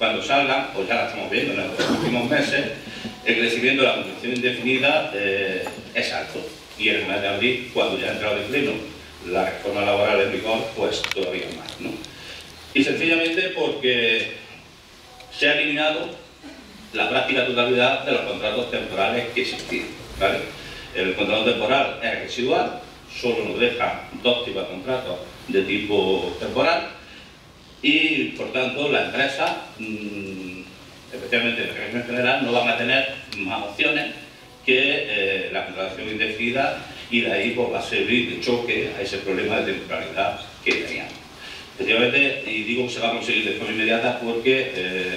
cuando salgan, pues ya la estamos viendo en los últimos meses, el crecimiento de la contratación indefinida es alto. Y en el mes de abril, cuando ya ha entrado de pleno la reforma laboral en vigor, pues todavía más, ¿no? Y sencillamente porque se ha eliminado la práctica totalidad de los contratos temporales que existían, ¿vale? El contrato temporal es residual, solo nos deja dos tipos de contratos de tipo temporal y, por tanto, la empresa, especialmente en el régimen general, no van a tener más opciones que la contratación indefinida, y de ahí pues, va a servir de choque a ese problema de temporalidad que teníamos. Efectivamente, y digo que se va a conseguir de forma inmediata porque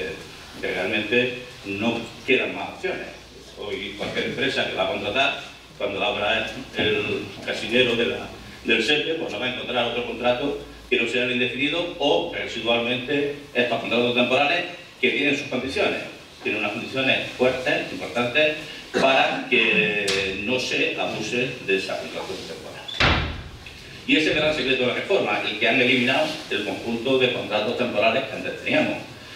realmente no quedan más opciones. Hoy cualquier empresa que va a contratar, cuando abra el casillero del SEPE, pues no va a encontrar otro contrato que no sea el indefinido o residualmente estos contratos temporales que tienen sus condiciones. Tienen unas condiciones fuertes, importantes, para que no se abuse de esa contratación temporal. Y ese es el gran secreto de la reforma, el que han eliminado el conjunto de contratos temporales que antes teníamos.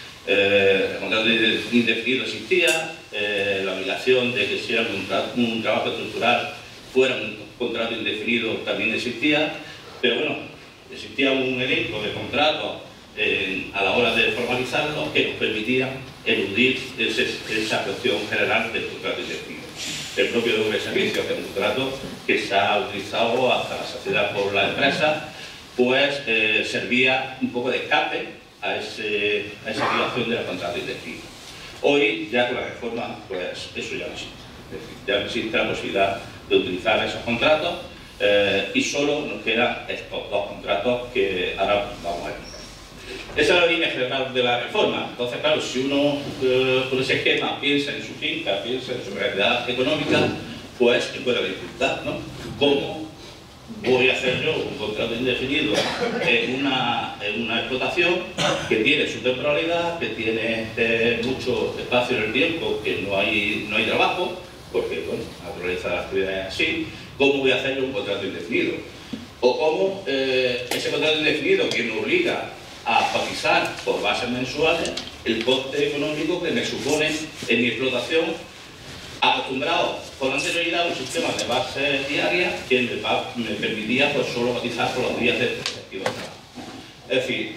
El contrato indefinido existía, la obligación de que si era un trabajo estructural fuera un contrato indefinido también existía, pero bueno, existía un elenco de contratos a la hora de formalizarlos que nos permitían eludir esa cuestión general del contrato indefinido. El propio doble servicio, que es un contrato que se ha utilizado hasta la saciedad por la empresa, pues servía un poco de escape a esa violación del contrato indefinido. Hoy, ya con la reforma, pues eso ya no existe. Es decir, ya no existe la posibilidad de utilizar esos contratos y solo nos quedan estos dos contratos que ahora vamos a ver. Esa es la línea general de la reforma. Entonces, claro, si uno con ese esquema piensa en su finca, piensa en su realidad económica, pues se puede dificultar, ¿no? ¿Cómo voy a hacer yo un contrato indefinido en una explotación que tiene su temporalidad, que tiene mucho espacio en el tiempo, que no hay trabajo, porque bueno, la naturaleza de la actividad es así? ¿Cómo voy a hacer yo un contrato indefinido? O cómo ese contrato indefinido que me obliga a cotizar por bases mensuales el coste económico que me supone en mi explotación, acostumbrado con anterioridad a un sistema de bases diarias que me permitía pues, solo cotizar por los días del respectivo trabajo. Es decir,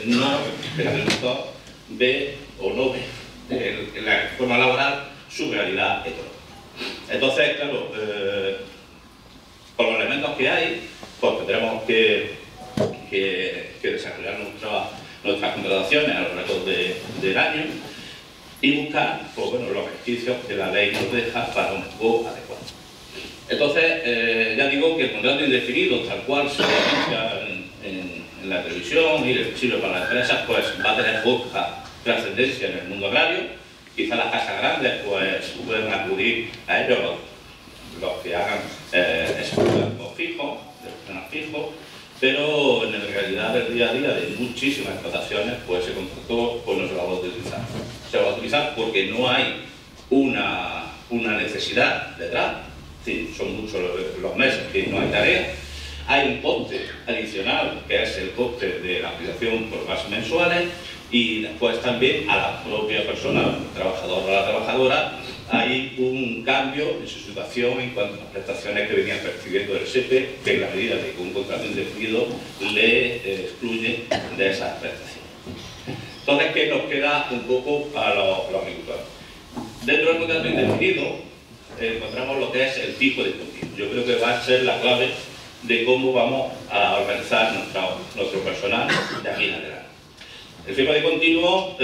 el agricultor ve o no ve en la reforma laboral su realidad económica. Entonces, claro, con los elementos que hay, pues tendremos que desarrollar nuestras contrataciones a lo largo del año y buscar pues, bueno, los beneficios que la ley nos deja para un poco adecuado. Entonces, ya digo que el contrato indefinido, tal cual se anuncia en la televisión y el sirve para las empresas, pues va a tener poca trascendencia en el mundo agrario. Quizás las casas grandes pues, pueden acudir a ellos los que hagan esos contratos fijos, de personal fijo, pero en la realidad del día a día de muchísimas explotaciones, pues ese contrato pues, no se va a utilizar. Se va a utilizar porque no hay una necesidad detrás, sí, son muchos los meses que no hay tarea. Hay un coste adicional, que es el coste de la aplicación por bases mensuales, y después también a la propia persona, el trabajador o la trabajadora, hay un cambio en su situación en cuanto a las prestaciones que venían percibiendo del SEPE, que en la medida de que un contrato indefinido le excluye de esas prestaciones. Entonces, ¿qué nos queda un poco para los agricultores? Dentro del contrato indefinido encontramos lo que es el fijo discontinuo. Yo creo que va a ser la clave de cómo vamos a organizar nuestro personal de aquí en adelante. El fijo discontinuo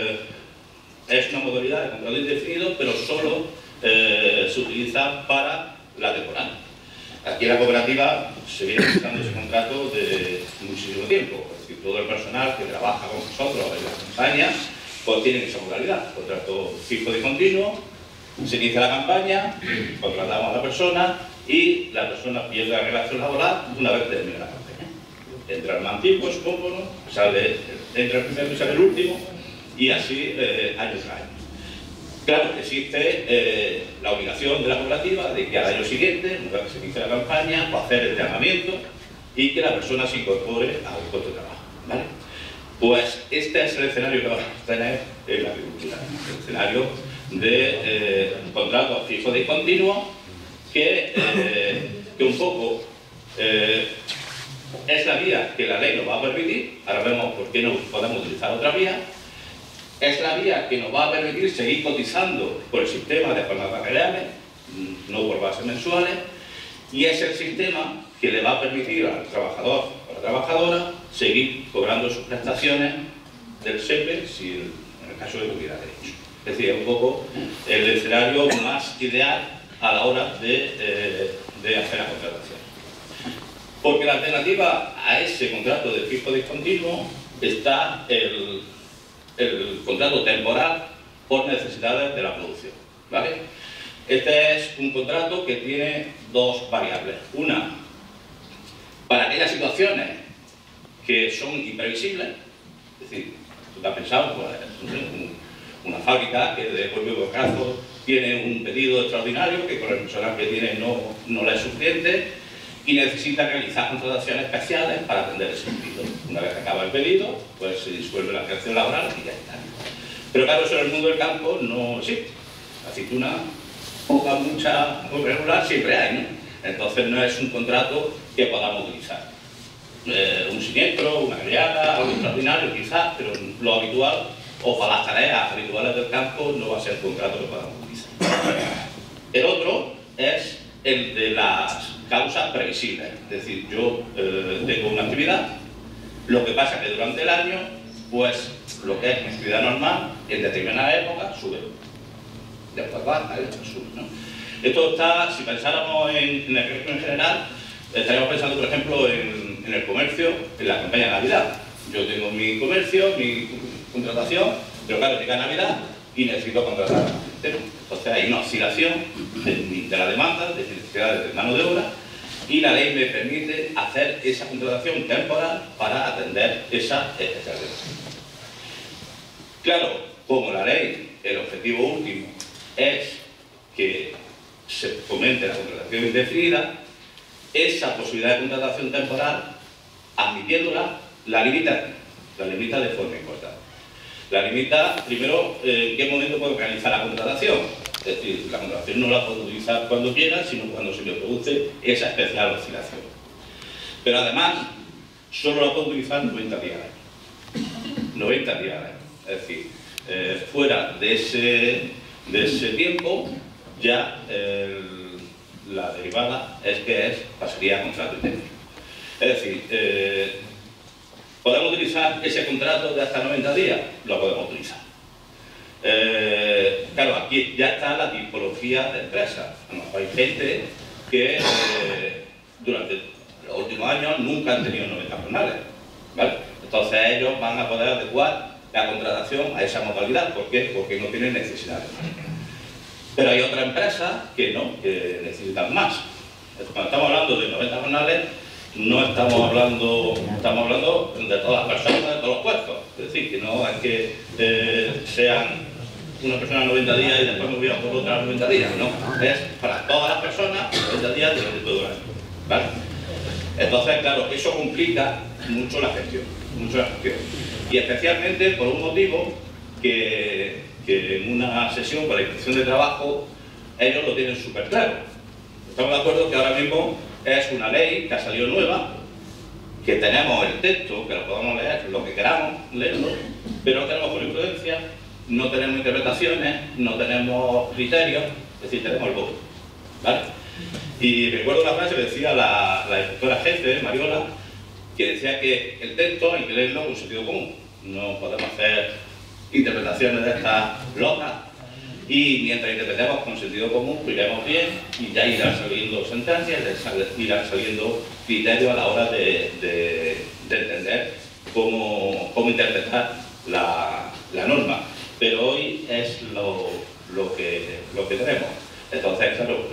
es una modalidad de contrato indefinido, pero solo se utiliza para la temporada. Aquí en la cooperativa se viene utilizando ese contrato de muchísimo tiempo. Es decir, todo el personal que trabaja con nosotros en la campaña pues tiene esa modalidad, contrato fijo discontinuo. Se inicia la campaña, contratamos a la persona y la persona pierde la relación laboral una vez termina la campaña. Entra el más antiguo, supongo, ¿no? Entra el primero y sale el último, y así año tras año. Claro, existe la obligación de la cooperativa de que al año siguiente, una vez que se inicia la campaña, pues hacer el llamamiento y que la persona se incorpore al puesto de trabajo, ¿vale? Pues este es el escenario que vamos a tener en la agricultura. El escenario de contratos fijos discontinuos que un poco es la vía que la ley nos va a permitir. Ahora vemos por qué no podemos utilizar otra vía. Es la vía que nos va a permitir seguir cotizando por el sistema de jornadas reales, no por bases mensuales, y es el sistema que le va a permitir al trabajador o a la trabajadora seguir cobrando sus prestaciones del SEPE si en el caso de que hubiera derecho. Es decir, es un poco el escenario más ideal a la hora de hacer la contratación. Porque la alternativa a ese contrato de fijo discontinuo está el contrato temporal por necesidades de la producción, ¿vale? Este es un contrato que tiene dos variables. Una, para aquellas situaciones que son imprevisibles, es decir, tú te has pensado, pues, una fábrica que de golpe de caso tiene un pedido extraordinario que con el personal que tiene no le es suficiente y necesita realizar contrataciones especiales para atender ese pedido. Una vez que acaba el pedido, pues se disuelve la relación laboral y ya está. Pero claro, eso en el mundo del campo no existe. Aceituna, poca, mucha, muy regular, siempre hay, ¿no? Entonces no es un contrato que podamos utilizar. Un siniestro, una criada, algo extraordinario quizás, pero lo habitual, o para las tareas habituales del campo, no va a ser un contrato que podamos utilizar. El otro es el de las causas previsibles. Es decir, yo tengo una actividad, lo que pasa es que durante el año, pues lo que es mi actividad normal, en determinada época sube. Después baja, después sube, ¿no? Esto está, si pensáramos en el régimen general, estaríamos pensando, por ejemplo, en el comercio, en la campaña de Navidad. Yo tengo mi comercio, mi contratación, pero claro, llega Navidad y necesito contratar al entero. Entonces hay una oscilación de la demanda, de necesidades de mano de obra, y la ley me permite hacer esa contratación temporal para atender esa especialidad. Claro, como la ley, el objetivo último es que se fomente la contratación indefinida, esa posibilidad de contratación temporal, admitiéndola, la limita de forma importante. La limita, primero, en qué momento puedo realizar la contratación. Es decir, la contratación no la puedo utilizar cuando quiera, sino cuando se me produce esa especial oscilación. Pero además, solo la puedo utilizar 90 días. 90 días. Es decir, fuera de ese tiempo, ya la derivada es que pasaría a contrato indefinido. Es decir, ¿podemos utilizar ese contrato de hasta 90 días? Lo podemos utilizar. Claro, aquí ya está la tipología de empresas. A lo mejor hay gente que durante los últimos años nunca han tenido 90 jornales, ¿vale? Entonces ellos van a poder adecuar la contratación a esa modalidad. ¿Por qué? Porque no tienen necesidades. Pero hay otras empresas que no, que necesitan más. Cuando estamos hablando de 90 jornales, no estamos hablando de todas las personas, de todos los puestos. Es decir, que no es que sean una persona 90 días y después me voy a por otra 90 días. No, es para todas las personas 90 días durante todo el año, ¿vale? Entonces, claro, eso complica mucho la gestión, Y especialmente por un motivo que en una sesión con la Inspección de Trabajo ellos lo tienen súper claro. Estamos de acuerdo que ahora mismo es una ley que ha salido nueva, que tenemos el texto, que lo podemos leer, lo que queramos leerlo, pero no tenemos jurisprudencia, no tenemos interpretaciones, no tenemos criterios, es decir, tenemos el voto, ¿vale? Y recuerdo una frase que decía la inspectora jefe, Mariola, que decía que el texto hay que leerlo con sentido común. No podemos hacer interpretaciones de estas locas y mientras interpretemos con sentido común, pues iremos bien y ya irán saliendo sentencias, irán saliendo criterios a la hora de entender cómo interpretar la norma. Pero hoy es lo que tenemos. Entonces, claro,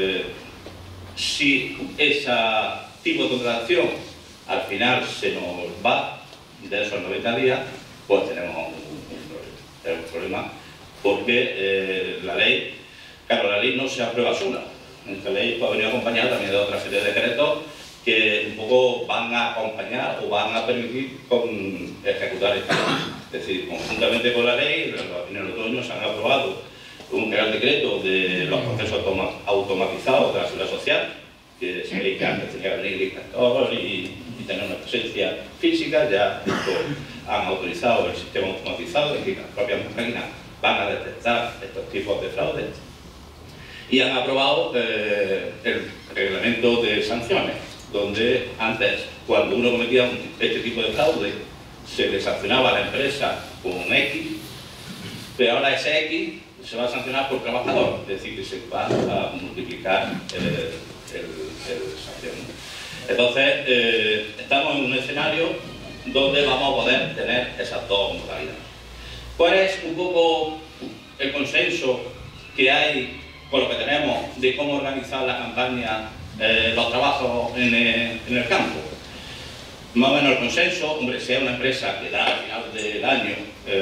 si ese tipo de contratación al final se nos va de esos 90 días, pues tenemos un problema, porque la ley, claro, la ley no se aprueba sola. Esta ley puede venir acompañada también de otra serie de decretos que un poco van a acompañar o van a permitir ejecutar esta ley. Es decir, conjuntamente con la ley, en el otoño se han aprobado un Real Decreto de los procesos automatizados de la Seguridad Social, que se ve que antes tenía que venir el inspector y tener una presencia física. Ya esto han autorizado el sistema automatizado, es decir, las propias máquinas van a detectar estos tipos de fraudes. Y han aprobado el reglamento de sanciones, donde antes, cuando uno cometía este tipo de fraude, se le sancionaba a la empresa con un X, pero ahora ese X se va a sancionar por trabajador, es decir, que se va a multiplicar el sanción. Entonces, estamos en un escenario donde vamos a poder tener esas dos modalidades. ¿Cuál es un poco el consenso que hay con lo que tenemos de cómo organizar la campaña, los trabajos en el campo? Más o menos el consenso, hombre, si es una empresa que da al final del año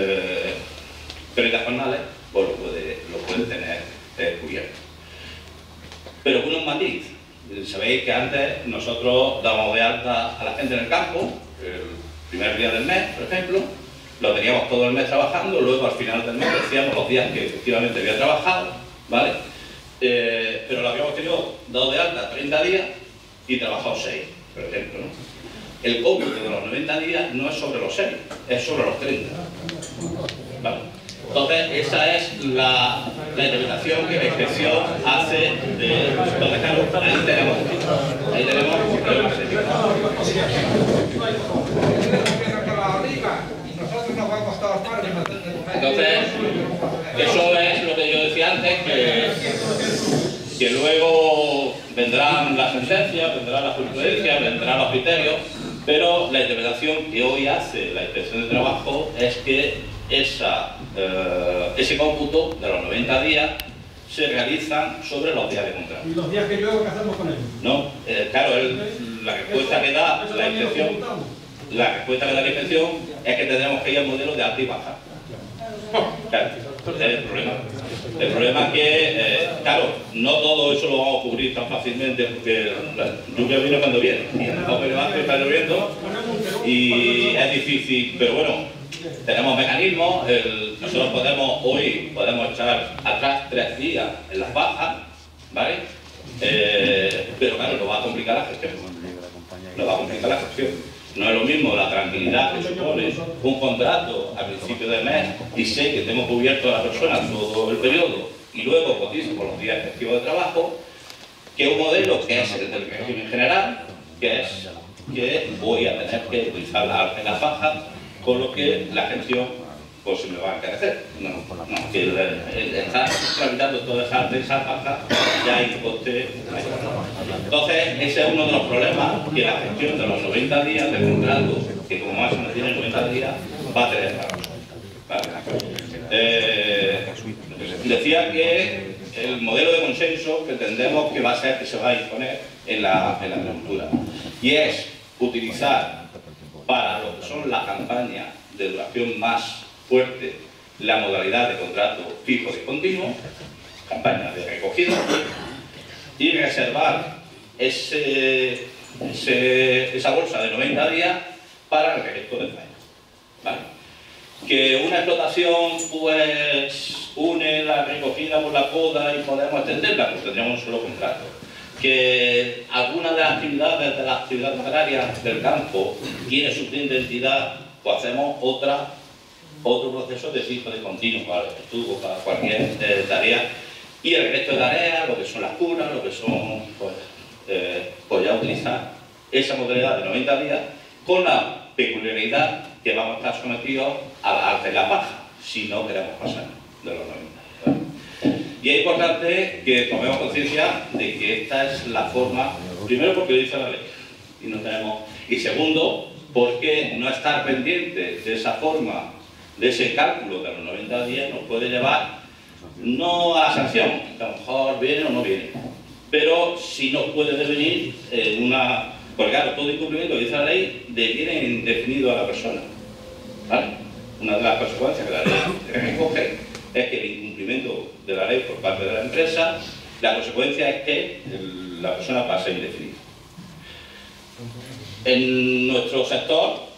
30 jornales, pues lo puede tener cubierto. Pero con un matiz. Sabéis que antes nosotros dábamos de alta a la gente en el campo, el primer día del mes, por ejemplo, lo teníamos todo el mes trabajando, luego al final del mes decíamos los días que efectivamente había trabajado, ¿vale? Pero lo habíamos tenido dado de alta 30 días y trabajado 6, por ejemplo, ¿no? El cómputo de los 90 días no es sobre los 6, es sobre los 30, ¿vale? Entonces, esa es la interpretación que la inspección hace de... Entonces, claro, ahí tenemos problemas éticos. Entonces, eso es lo que yo decía antes, que luego vendrán las sentencias, vendrá la jurisprudencia, vendrán los criterios, pero la interpretación que hoy hace la Inspección de Trabajo es que ese cómputo de los 90 días se realizan sobre los días de contrato. ¿Y los días que llueve qué hacemos con ellos? No, claro, la respuesta que da la inspección, es que tendremos que ir al modelo de alta y baja. Claro, ese es el problema. El problema es que, claro, no todo eso lo vamos a cubrir tan fácilmente, porque la lluvia viene cuando viene, y el mejor que está lloviendo, y es difícil, pero bueno. Tenemos mecanismos, nosotros podemos echar atrás 3 días en las bajas, ¿vale? Pero claro, nos va a complicar la gestión. No es lo mismo la tranquilidad que supone un contrato al principio del mes y sé que tengo cubierto a la persona todo el periodo y luego cotizo por los días efectivos de trabajo, que un modelo que es el del régimen general, que es que voy a tener que utilizar la alta y la baja, con lo que la gestión pues se me va a encarecer. Que estar tramitando toda esa baja ya hay un coste. Entonces, ese es uno de los problemas que la gestión de los 90 días de contrato, que como máximo tiene 90 días, va a tener para nosotros. Decía que el modelo de consenso que entendemos que va a ser que se va a imponer en la agricultura, y es utilizar para lo que son las campañas de duración más fuerte la modalidad de contrato fijo y continuo, campañas de recogida, y reservar esa bolsa de 90 días para el resto del año, ¿vale? Que una explotación pues une la recogida con la poda y podemos extenderla, pues tendríamos un solo contrato. Que alguna de las actividades agrarias del campo tiene su fin de entidad, pues hacemos otro proceso de fijo de continuo para el estudio, para cualquier tarea, y el resto de tareas, lo que son las curas, lo que son, pues ya utilizar esa modalidad de 90 días con la peculiaridad que vamos a estar sometidos a la alta y la baja, si no queremos pasar de los 90 días. Y es importante que tomemos conciencia de que esta es la forma, primero porque lo dice la ley, y segundo, porque no estar pendiente de esa forma, de ese cálculo de los 90 días nos puede llevar, no a la sanción, que a lo mejor viene o no viene, pero sí nos puede devenir porque claro, todo incumplimiento, dice la ley, deviene indefinido a la persona, ¿vale? Una de las consecuencias que la ley recoge es que el incumplimiento de la ley por parte de la empresa, la consecuencia es que la persona pase indefinida. En nuestro sector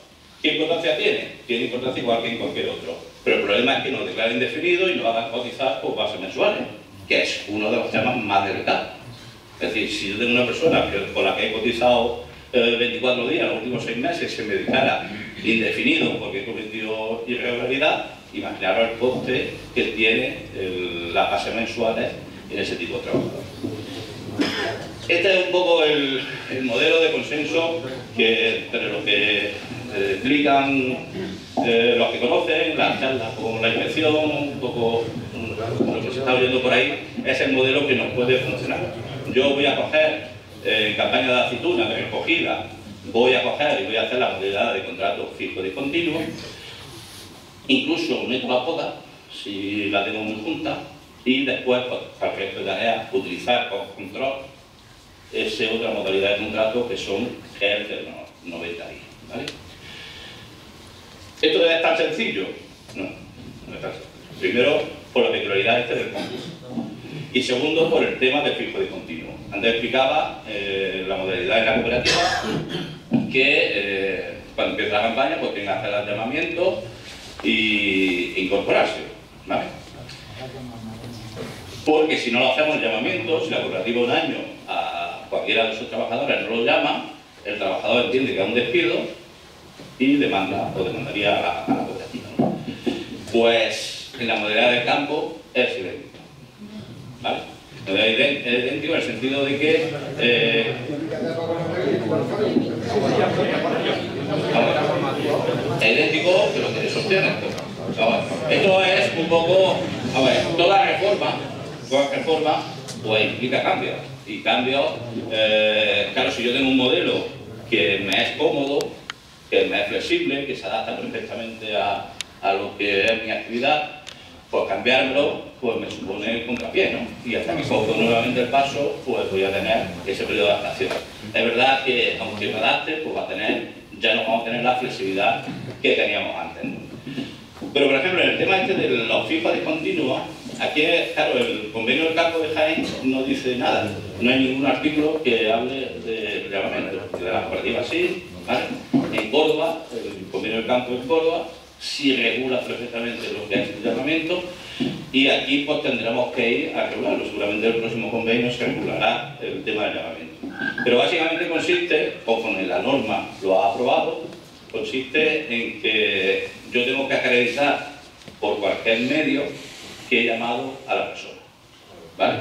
¿Qué importancia tiene? Tiene importancia igual que en cualquier otro. Pero el problema es que nos declaren indefinido y nos hagan cotizar por bases mensuales, que es uno de los temas más delicados. Es decir, si yo tengo una persona con la que he cotizado 24 días, los últimos 6 meses, se me declara indefinido porque he cometido irregularidad, imaginaros el coste que tiene las bases mensuales en ese tipo de trabajo. Este es un poco el modelo de consenso que entre los que explican los que conocen, las charlas con la inspección, un poco lo que se está oyendo por ahí, es el modelo que nos puede funcionar. Yo voy a coger en campaña de aceituna de recogida, voy a coger y voy a hacer la modalidad de contrato fijo discontinuo, incluso meto la poda, si la tengo muy junta, y después, pues, para el resto de tareas, utilizar con control esa otra modalidad de contrato que son GER de 90 días. ¿Vale? ¿Esto es tan sencillo? No, no es tan sencillo. Primero, por la peculiaridad del concurso. Y segundo, por el tema del fijo discontinuo. Antes explicaba la modalidad de la cooperativa que cuando empieza la campaña pues tenga que hacer el llamamiento e incorporarse. ¿Vale? Porque si no lo hacemos el llamamiento, si la cooperativa un año a cualquiera de sus trabajadores no lo llama, el trabajador entiende que es un despido y demanda o demandaría a la cooperativa, ¿no? Pues en la modalidad del campo es idéntico. ¿Vale? Es idéntico en el sentido de que es idéntico que lo que sostiene esto. Esto es un poco, a ver, toda reforma pues implica cambios. Y cambios, claro, si yo tengo un modelo que me es cómodo, que me es flexible, que se adapta perfectamente a lo que es mi actividad, pues cambiarlo pues me supone contrapié, ¿no? Y hasta que cojo nuevamente el paso, pues voy a tener ese periodo de adaptación. Es verdad que aunque me adapte, pues ya no vamos a tener la flexibilidad que teníamos antes, ¿no? Pero por ejemplo, en el tema este de los fijos discontinuos, aquí, claro, el convenio del campo de Jaén no dice nada. No hay ningún artículo que hable de llamamiento. De la cooperativa sí, ¿vale? En Córdoba, el convenio del campo de Córdoba sí regula perfectamente lo que es el llamamiento, y aquí pues tendremos que ir a regularlo. Seguramente el próximo convenio se regulará el tema del llamamiento. Pero básicamente consiste, conforme la norma lo ha aprobado, consiste en que yo tengo que acreditar por cualquier medio que he llamado a la persona. ¿Vale?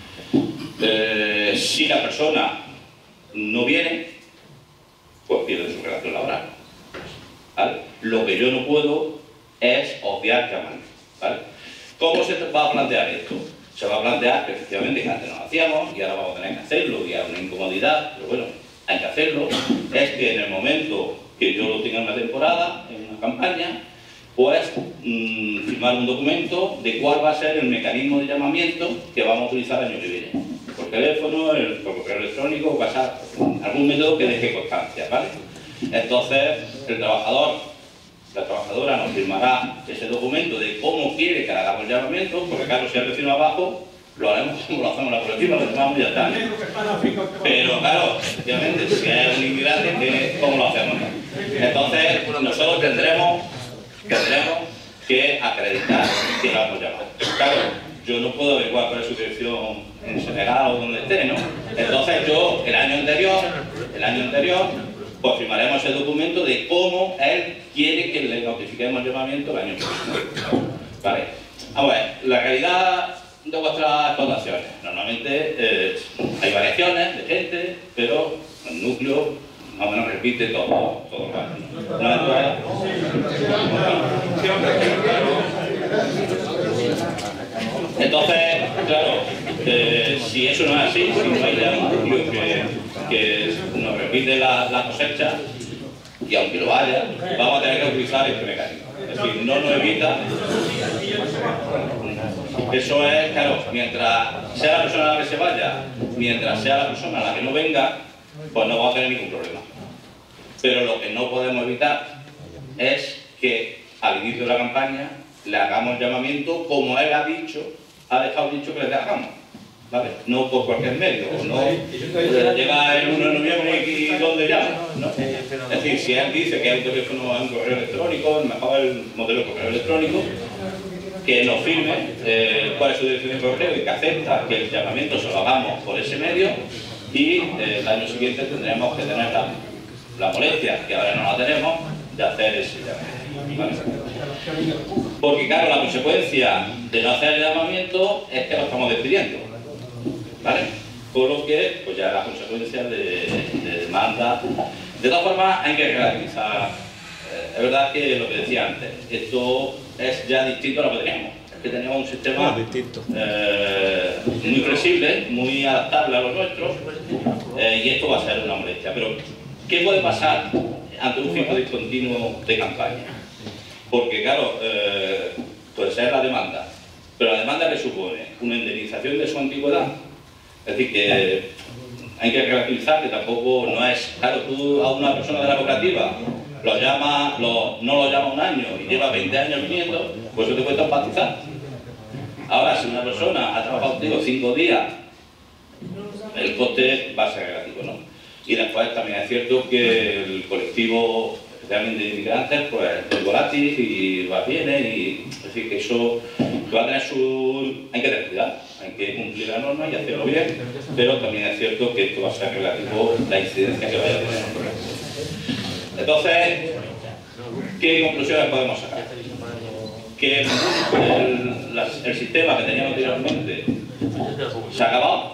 Si la persona no viene, pues pierde su relación laboral. ¿Vale? Lo que yo no puedo es obviar llamar. ¿Vale? ¿Cómo se va a plantear esto? Se va a plantear que efectivamente que antes no lo hacíamos y ahora vamos a tener que hacerlo, y es una incomodidad, pero bueno, hay que hacerlo. Es que en el momento que yo lo tenga en una temporada, en una campaña, pues firmar un documento de cuál va a ser el mecanismo de llamamiento que vamos a utilizar el año que viene. Por teléfono, por correo electrónico, WhatsApp, algún método que deje constancia, ¿vale? Entonces, el trabajador, la trabajadora nos firmará ese documento de cómo quiere que le hagamos el llamamiento, porque claro, si es vecino abajo, lo haremos como lo hacemos en la cooperativa, lo llamamos y ya está. Pero claro, obviamente, si es un inmigrante, ¿cómo lo hacemos? Entonces, nosotros tendremos que acreditar que lo hemos llamado. Claro, yo no puedo averiguar cuál es su dirección en Senegal o donde esté, ¿no? Entonces yo, el año anterior, pues firmaremos el documento de cómo él quiere que le notifiquemos el llamamiento el año próximo. ¿Vale? A ver, la realidad de vuestras explotaciones. Normalmente hay variaciones de gente, pero el núcleo más o menos repite todo el año. Entonces, claro, si eso no es así, si no hay ya un núcleo que nos repite la cosecha, y aunque lo haya, vamos a tener que utilizar este mecanismo. Es decir, no nos evita. Eso es, claro, mientras sea la persona a la que se vaya, mientras sea la persona a la que no venga, pues no vamos a tener ningún problema. Pero lo que no podemos evitar es que al inicio de la campaña le hagamos llamamiento como él ha dejado dicho que le hagamos. ¿vale? No por cualquier medio, no llega el 1 de noviembre y ¿dónde llama? ¿No? Es decir, si él dice que hay un teléfono, hay un correo electrónico, mejor el modelo de correo electrónico, que nos firme cuál es su dirección de correo y que acepta que el llamamiento se lo hagamos por ese medio, y el año siguiente tendremos que tener la molestia, que ahora no la tenemos, de hacer ese llamamiento, ¿vale? Porque claro, la consecuencia de no hacer el llamamiento es que lo estamos despidiendo, ¿vale? Por lo que, pues ya las consecuencias de demanda. De todas formas, hay que relativizar. Es verdad que lo que decía antes, esto es ya distinto a lo que teníamos. Es que teníamos un sistema muy flexible, muy adaptable a lo nuestro, y esto va a ser una molestia. Pero, ¿qué puede pasar ante un fijo discontinuo de campaña? Porque, claro, puede ser la demanda, pero la demanda que supone una indemnización de su antigüedad. Es decir, que hay que relativizar, que tampoco no es... Claro, tú a una persona de la cooperativa no lo llama un año y lleva 20 años viniendo, pues eso te cuesta un pastizal. Ahora, si una persona ha trabajado contigo 5 días, el coste va a ser relativo, ¿no? Y después también es cierto que el colectivo, especialmente de inmigrantes, pues es volátil y va, viene, y es decir, que eso que va a tener su... Hay que tener cuidado, hay que cumplir la norma y hacerlo bien, pero también es cierto que esto va a ser relativo la incidencia que vaya a tener. Entonces, ¿qué conclusiones podemos sacar? Que el sistema que teníamos anteriormente se ha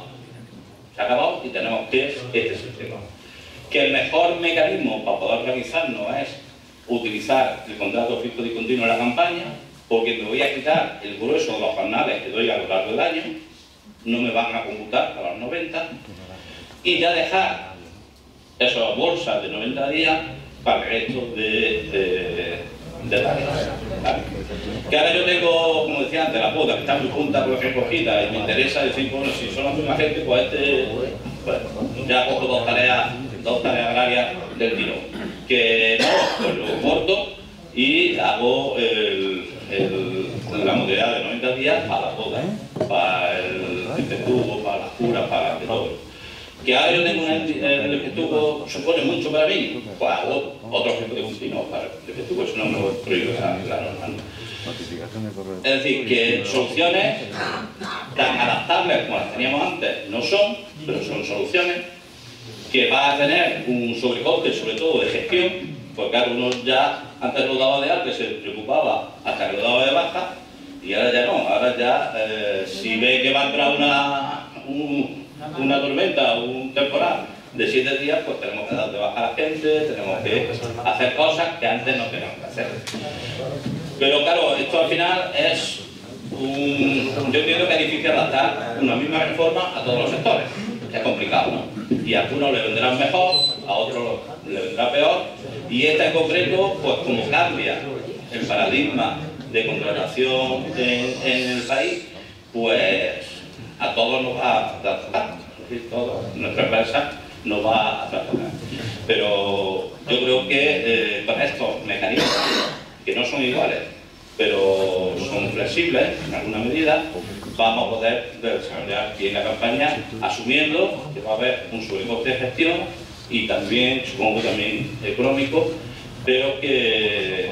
acabado y tenemos que este sistema. Que el mejor mecanismo para poder organizarnos es utilizar el contrato fijo discontinuo en la campaña, porque me voy a quitar el grueso de los jornales que doy a lo largo del año, no me van a computar a los 90, y ya dejar esas bolsas de 90 días para el resto de tareas, ¿vale? Que ahora yo tengo, como decía antes, la cuota que está muy junta por recogida y me interesa decir, bueno, si son la misma gente, pues ya cojo dos tareas agrarias del tirón. Que no, pues lo corto y hago la modalidad de 90 días para la poda, para el efectuvo, para las curas, para todo. Que ahora yo tengo el efectuvo supone mucho para mí, pues hago otro ejemplo de continuo para el efectuvo, eso no me lo prohíbe la norma. Es decir, que soluciones tan adaptables como las teníamos antes no son, pero son soluciones que va a tener un sobrecoste, sobre todo de gestión, porque claro, uno ya antes lo daba de alta, se preocupaba hasta que lo daba de baja, y ahora ya no, ahora ya si ve que va a entrar una tormenta o un temporal de 7 días, pues tenemos que dar de baja a la gente, tenemos que hacer cosas que antes no teníamos que hacer. Pero claro, esto al final es yo entiendo que es difícil adaptar una misma reforma a todos los sectores. Es complicado, ¿no? Y a algunos le vendrán mejor, a otros le vendrá peor, y esta en concreto, pues como cambia el paradigma de contratación en el país, pues a todos nos va a tratar, es decir, nuestra empresa nos va a tratar. Pero yo creo que con estos mecanismos, que no son iguales, pero son flexibles en alguna medida, vamos a poder desarrollar bien la campaña, asumiendo que va a haber un sobrecoste de gestión y también, supongo también económico, pero que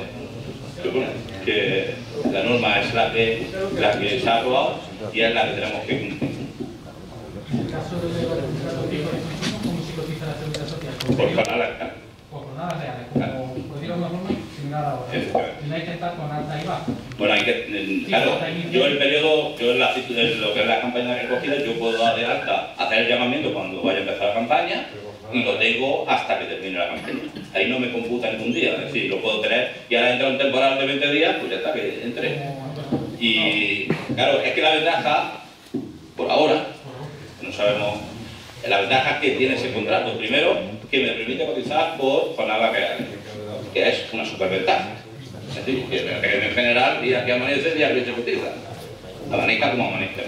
la norma es la que se ha aprobado y es la que tenemos que cumplir. En el caso de la ¿cómo se cotiza la seguridad social? Por jornadas, por jornadas reales, como por decirlo de una forma similar a ahora. Y no hay que estar con alta y baja. Bueno, hay que, claro, yo el periodo, yo en lo que es la campaña de recogida, yo puedo dar de alta, hacer el llamamiento cuando vaya a empezar la campaña, y lo tengo hasta que termine la campaña. Ahí no me computa ningún día, es decir, lo puedo tener, y ahora entra un temporal de 20 días, pues ya está, que entre. Y claro, es que la ventaja, por ahora, no sabemos, la ventaja que tiene ese contrato, primero, que me permite cotizar por jornada real, que es una superventaja. Es decir, que en general, día que amanece, día que se cotiza. Amanezca como amanezca.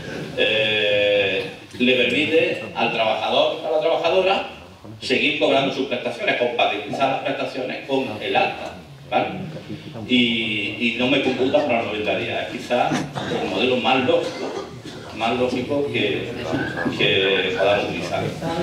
Le permite al trabajador, a la trabajadora, seguir cobrando sus prestaciones, compatibilizar las prestaciones con el alta, ¿vale? Y no me computa para los 90 días. Es quizás el modelo más lógico más lógico que podamos utilizar.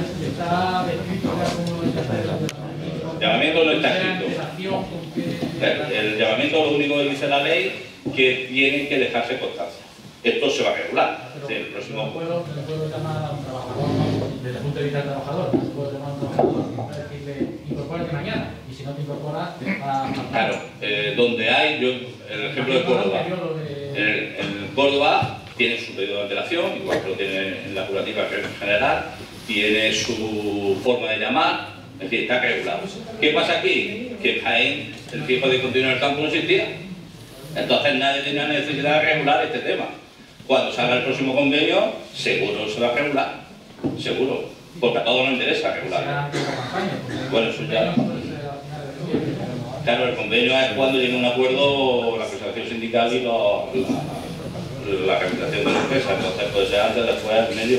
El llamamiento no está escrito. El llamamiento lo único que dice la ley que tienen que dejarse constancia. Esto se va a regular. El próximo... puedo llamar a un trabajador, desde el punto de vista del trabajador, puedo llamar a un trabajador para decirle, incorpórate mañana, y si no te incorporas, te va a... Claro, donde hay, el ejemplo de Córdoba. En Córdoba tiene su periodo de antelación, igual que lo tiene en la curativa general, tiene su forma de llamar, es decir, está regulado. ¿Qué pasa aquí? Que Jaén, el fijo de continuo en el campo no existía. Entonces nadie tenía necesidad de regular este tema. Cuando salga el próximo convenio, seguro se va a regular. Seguro. Porque a todos nos interesa regular. Bueno, eso ya... Claro, el convenio es cuando llega un acuerdo la representación sindical y la representación de la empresa. Entonces puede ser antes, después, medio.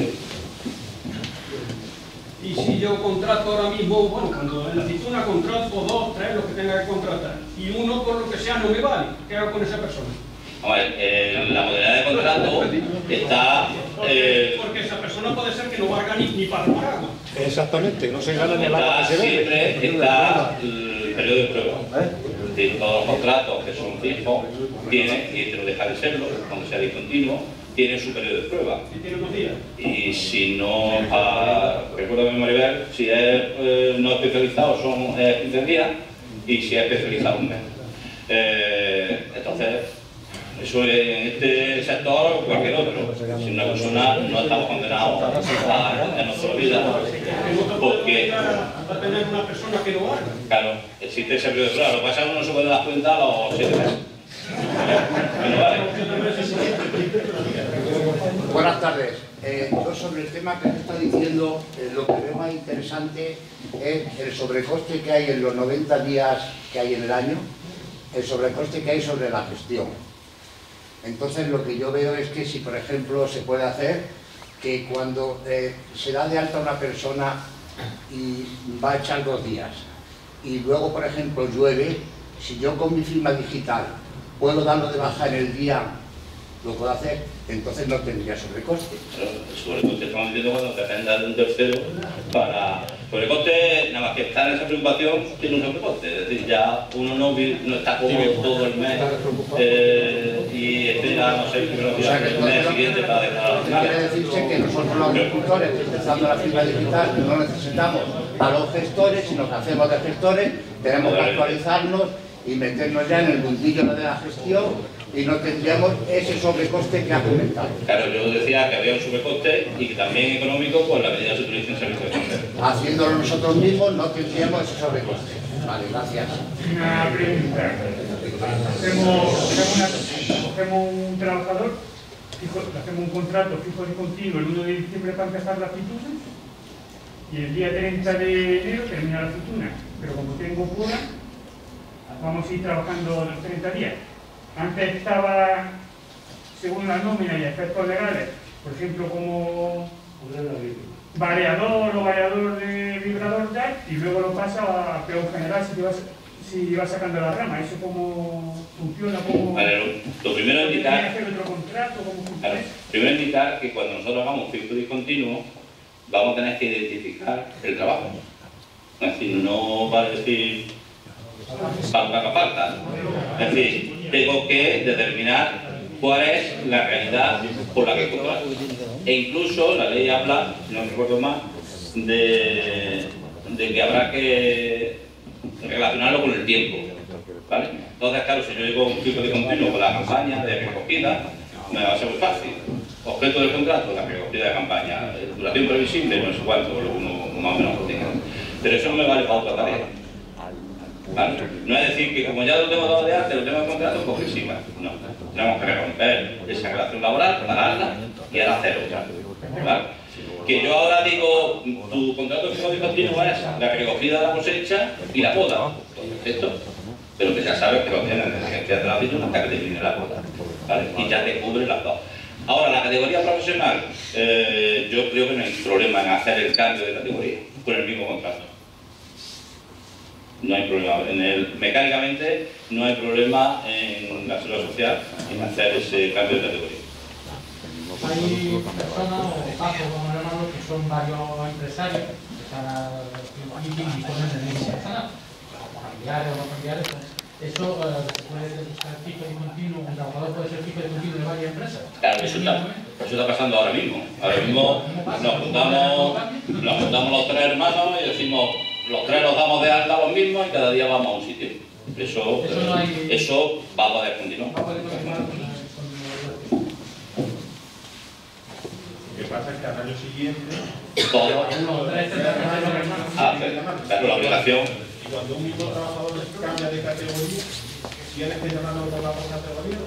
Y si yo contrato ahora mismo, bueno, cuando en la aceituna contrato 2, 3, los que tenga que contratar, y uno por lo que sea no me vale, ¿qué hago con esa persona? A ver, la modalidad de contrato está... porque esa persona puede ser que no valga ni para tomar agua. Exactamente, no se gana ni el agua que se bebe. Siempre está el periodo de prueba. Es decir, todos los contratos que son fijos tienen, y este no deja de serlo, aunque sea discontinuo, tienen su periodo de prueba. ¿Y tiene unos días? Y si no, recuerdo de Maribel, si es no especializado son 15 días y si es especializado un mes. Entonces, eso en este sector o cualquier otro. Si una persona no estamos condenados a nuestra vida, porque va a tener una persona que lo haga. claro, existe ese periodo de prueba. Lo que pasa es que uno se puede dar cuenta a los 7 meses. Bueno, vale. Buenas tardes. Yo sobre el tema que se está diciendo, lo que veo más interesante es el sobrecoste que hay en los 90 días que hay en el año, el sobrecoste que hay sobre la gestión. Entonces lo que yo veo es que si por ejemplo se puede hacer que cuando se da de alta una persona y va a echar 2 días y luego por ejemplo llueve, si yo con mi firma digital puedo darlo de baja en el día, lo puedo hacer, entonces no tendría sobrecoste. Pero el sobrecoste estamos diciendo cuando dependa de un tercero para... Sobrecoste, nada más que estar en esa preocupación, tiene un sobrecoste. Es decir, ya uno no está cómodo todo el mes y espera, no sé, el mes siguiente para declarar. Quiere decirse que nosotros los agricultores, empezando la firma digital, no necesitamos a los gestores, sino que hacemos de gestores, tenemos que actualizarnos y meternos ya en el mundillo de la gestión y no tendríamos ese sobrecoste que ha comentado. Claro, yo decía que había un sobrecoste y que también económico por la medida que se utiliza en servicios extranjeros. Haciéndolo nosotros mismos no tendríamos ese sobrecoste. Vale, gracias. Una pregunta. Cogemos un trabajador, hacemos un contrato fijo y continuo el 1 de diciembre para empezar la aceituna y el día 30 de enero termina la aceituna. Pero como tengo cura, vamos a ir trabajando los 30 días. Antes estaba, según la nómina y efectos legales, por ejemplo, como variador o variador de vibrador tal, y luego lo pasa a peón general si vas sacando la rama. ¿Eso cómo funciona? Vale, lo primero es indicar... ¿Tiene que hacer otro contrato? ¿Cómo funciona? Claro, primero indicar que cuando nosotros hagamos fijo discontinuo, vamos a tener que identificar el trabajo. Es decir, no va a decir... para lo que haga falta. Es decir, tengo que determinar cuál es la realidad por la que contrato. E incluso la ley habla, no recuerdo más, de que habrá que relacionarlo con el tiempo. ¿Vale? Entonces, claro, si yo llevo un fijo de continuo con la campaña de recogida, me va a ser muy fácil. Objeto del contrato, la recogida de campaña, duración previsible, no sé cuánto, lo uno más o menos lo tenga. Pero eso no me vale para otra tarea. ¿Vale? No es decir que como ya lo tengo dado de arte, lo tengo de contrato, pues sí, vale. No, tenemos que romper esa relación laboral, pararla y ahora hacer otra. ¿Vale? Que yo ahora digo, tu contrato fijo discontinuo es la recogida de la cosecha y la poda. Perfecto. Pero que ya sabes que lo tienes desde la aceituna hasta que termine la poda. ¿Vale? Y ya te cubre las dos. Ahora, la categoría profesional, yo creo que no hay problema en hacer el cambio de categoría con el mismo contrato. No hay problema. Mecánicamente no hay problema en la seguridad social en hacer ese cambio de categoría. hay personas o casos, vamos a llamarlo, que son varios empresarios que están y disponen del mismo personal, familiares o no familiares. Eso se puede ser fijo y continuo, un trabajador puede ser fijo y continuo de varias empresas. Claro, eso está pasando ahora mismo. Ahora mismo nos juntamos los tres hermanos y decimos, los tres nos damos de alta los mismos y cada día vamos a un sitio. Eso va a poder continuar. Va a poder continuar con Lo que pasa es que al año siguiente... Todo. Claro, la obligación. Y cuando un mismo trabajador cambia de categoría, ¿tienes que llamarlo por la categoría?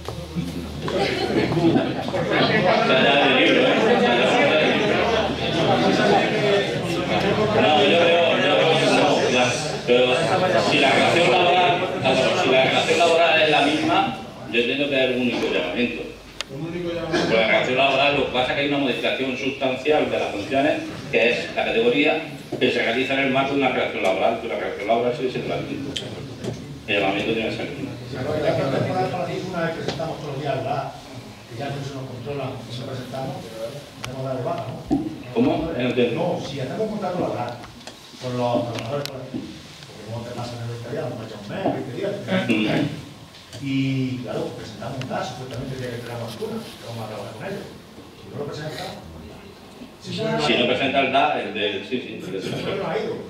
No, yo veo pero si la relación laboral es la misma, yo entiendo que es un único llamamiento. Por la relación laboral lo que pasa es que hay una modificación sustancial de las funciones, que es la categoría que se realiza en el marco de una relación laboral, que la relación laboral sigue siendo la misma. El llamamiento tiene que ser el mismo. Una vez presentamos todos los días, ¿verdad? Que ya no se nos controla, si presentamos, tenemos que dar de baja, ¿no? ¿Cómo? No, si hacemos un contrato laboral con los trabajadores, porque como te pasa en el voluntariado, nos echa un mes, 20 días. Y claro, presentamos un caso, supuestamente que tenemos turnos, que vamos a trabajar con ellos. Si no lo presentamos, si no presenta el DA, el del... Sí, no ha ido.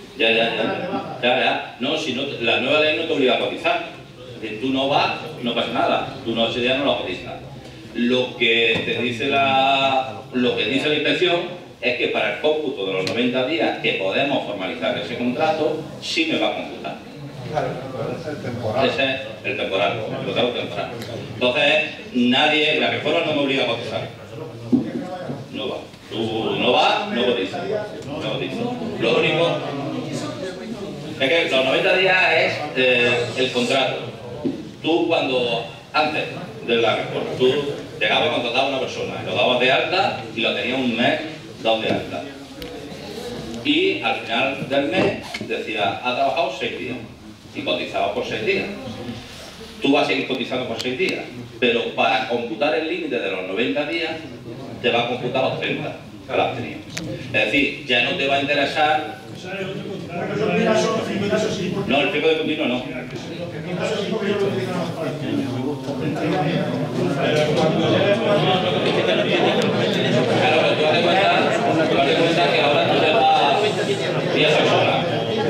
Ya. No, si no, la nueva ley no te obliga a cotizar. Si tú no vas, no pasa nada. Tú no, ese día no lo cotizas. Lo que dice la inspección es que para el cómputo de los 90 días que podemos formalizar ese contrato, sí me va a computar. Claro, ese es el temporal. Ese es el temporal, el contrato temporal. Entonces, nadie, la reforma no me obliga a cotizar. No va. Tú no vas, no cotizas. No cotizas. Lo único es que los 90 días es el contrato. Tú antes de la reforma, tú llegabas a contratar a una persona, lo dabas de alta y lo tenías un mes dado de alta. Y al final del mes decía, ha trabajado 6 días y cotizabas por 6 días. Tú vas a seguir cotizando por 6 días, pero para computar el límite de los 90 días te va a computar los 30 que has tenido. Es decir, ya no te va a interesar. No, el fijo de continuo no. Claro, pero tú haz de cuenta que ahora tú te vas 10 personas.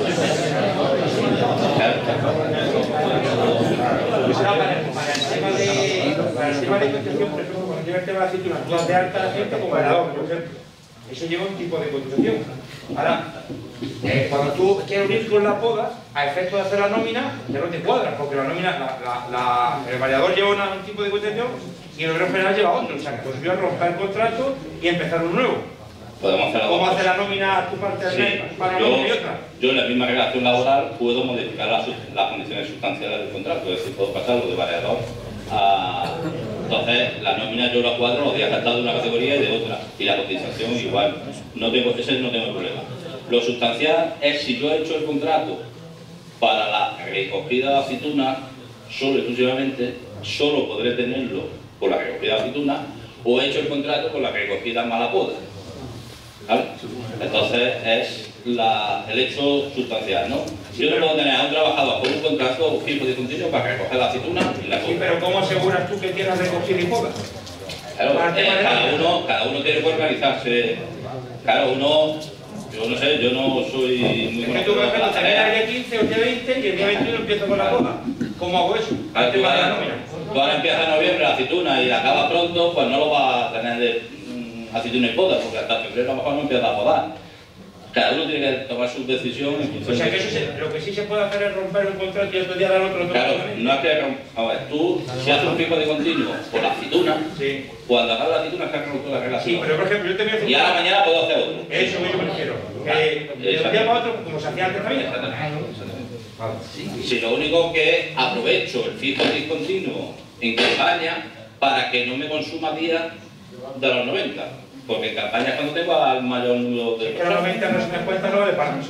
Para el tema de cotización, por ejemplo, cuando llega el tema de la aceituna, tú das de alta a gente como velador, por ejemplo. Eso lleva un tipo de cotización. Ahora, cuando tú quieres unir con la poda, a efecto de hacer la nómina, ya no te cuadras, porque la nómina, el variador lleva un tipo de cotización y el obrero general lleva otro. O sea, que podría romper el contrato y empezar uno nuevo. Podemos hacer ¿Cómo hacer la nómina a tu parte del mes para una y otra? Yo en la misma relación laboral puedo modificar las condiciones sustanciales del contrato, es decir, puedo pasarlo de variador a... Entonces, la nómina yo la cuadro los días que he estado de una categoría y de otra, y la cotización igual. Ese no tengo problema. Lo sustancial es si yo he hecho el contrato para la recogida de aceituna, solo y exclusivamente, solo podré tenerlo por la recogida de aceituna, o he hecho el contrato con la recogida en mala poda. ¿Vale? Entonces es el hecho sustancial, ¿no? Yo no puedo tener a un trabajador con un contrato fijo de continuo para recoger la aceituna y la poda. Sí, pero ¿cómo aseguras tú que tienes recogida y poda? Claro, cada uno tiene que organizarse. Cada uno, yo no sé, yo no soy muy bueno. Es que tú, por ejemplo, te el día 15 o el día 20 y el día 21 empiezo con la poda. ¿Cómo hago eso? Tú ahora empiezas en noviembre la aceituna y la acabas pronto, pues no lo vas a tener de aceituna y poda, porque hasta febrero a lo mejor no empiezas a podar. Cada uno tiene que tomar su decisión en función. O sea, que lo que sí se puede hacer es romper un contrato y otro día dar otro. Claro, no es que... A ver, tú, si haces un fijo de continuo por la aceituna, sí. Cuando acaba la aceituna es que has roto la relación. Sí, pero por ejemplo, yo te voy a decir... Y a la mañana puedo hacer otro. Eso yo prefiero. De un día para otro, como se hacía antes también. Si lo único que aprovecho el fijo discontinuo en campaña para que no me consuma días de los 90. Porque en campaña es cuando tengo al mayor número de... Es que los 90 no se me cuenta, no vale para nosotros.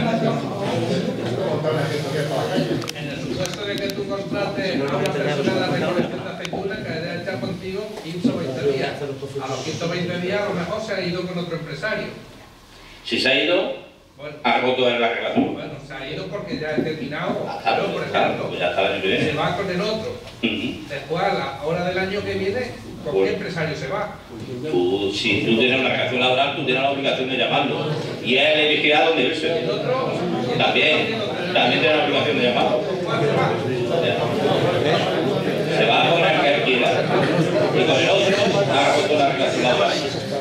En el supuesto de que tú contrates a una persona de recolección de aceituna que debe echar contigo 15 o 20 días. hacer otro A los 120 días a lo mejor se ha ido con otro empresario. Si se ha ido, Bueno, ha roto la relación. bueno, se ha ido porque ya ha terminado. Claro, Pero, por claro, ejemplo, pues ya está el año que se viene. va con el otro. Después, a la hora del año que viene, ¿con qué empresario se va? Tú, si tú tienes una relación laboral, tú tienes la obligación de llamarlo. Y él elegirá dónde irse. El otro También tiene la obligación de llamarlo. Se va con el que quiera. Y con el otro ha roto la relación laboral.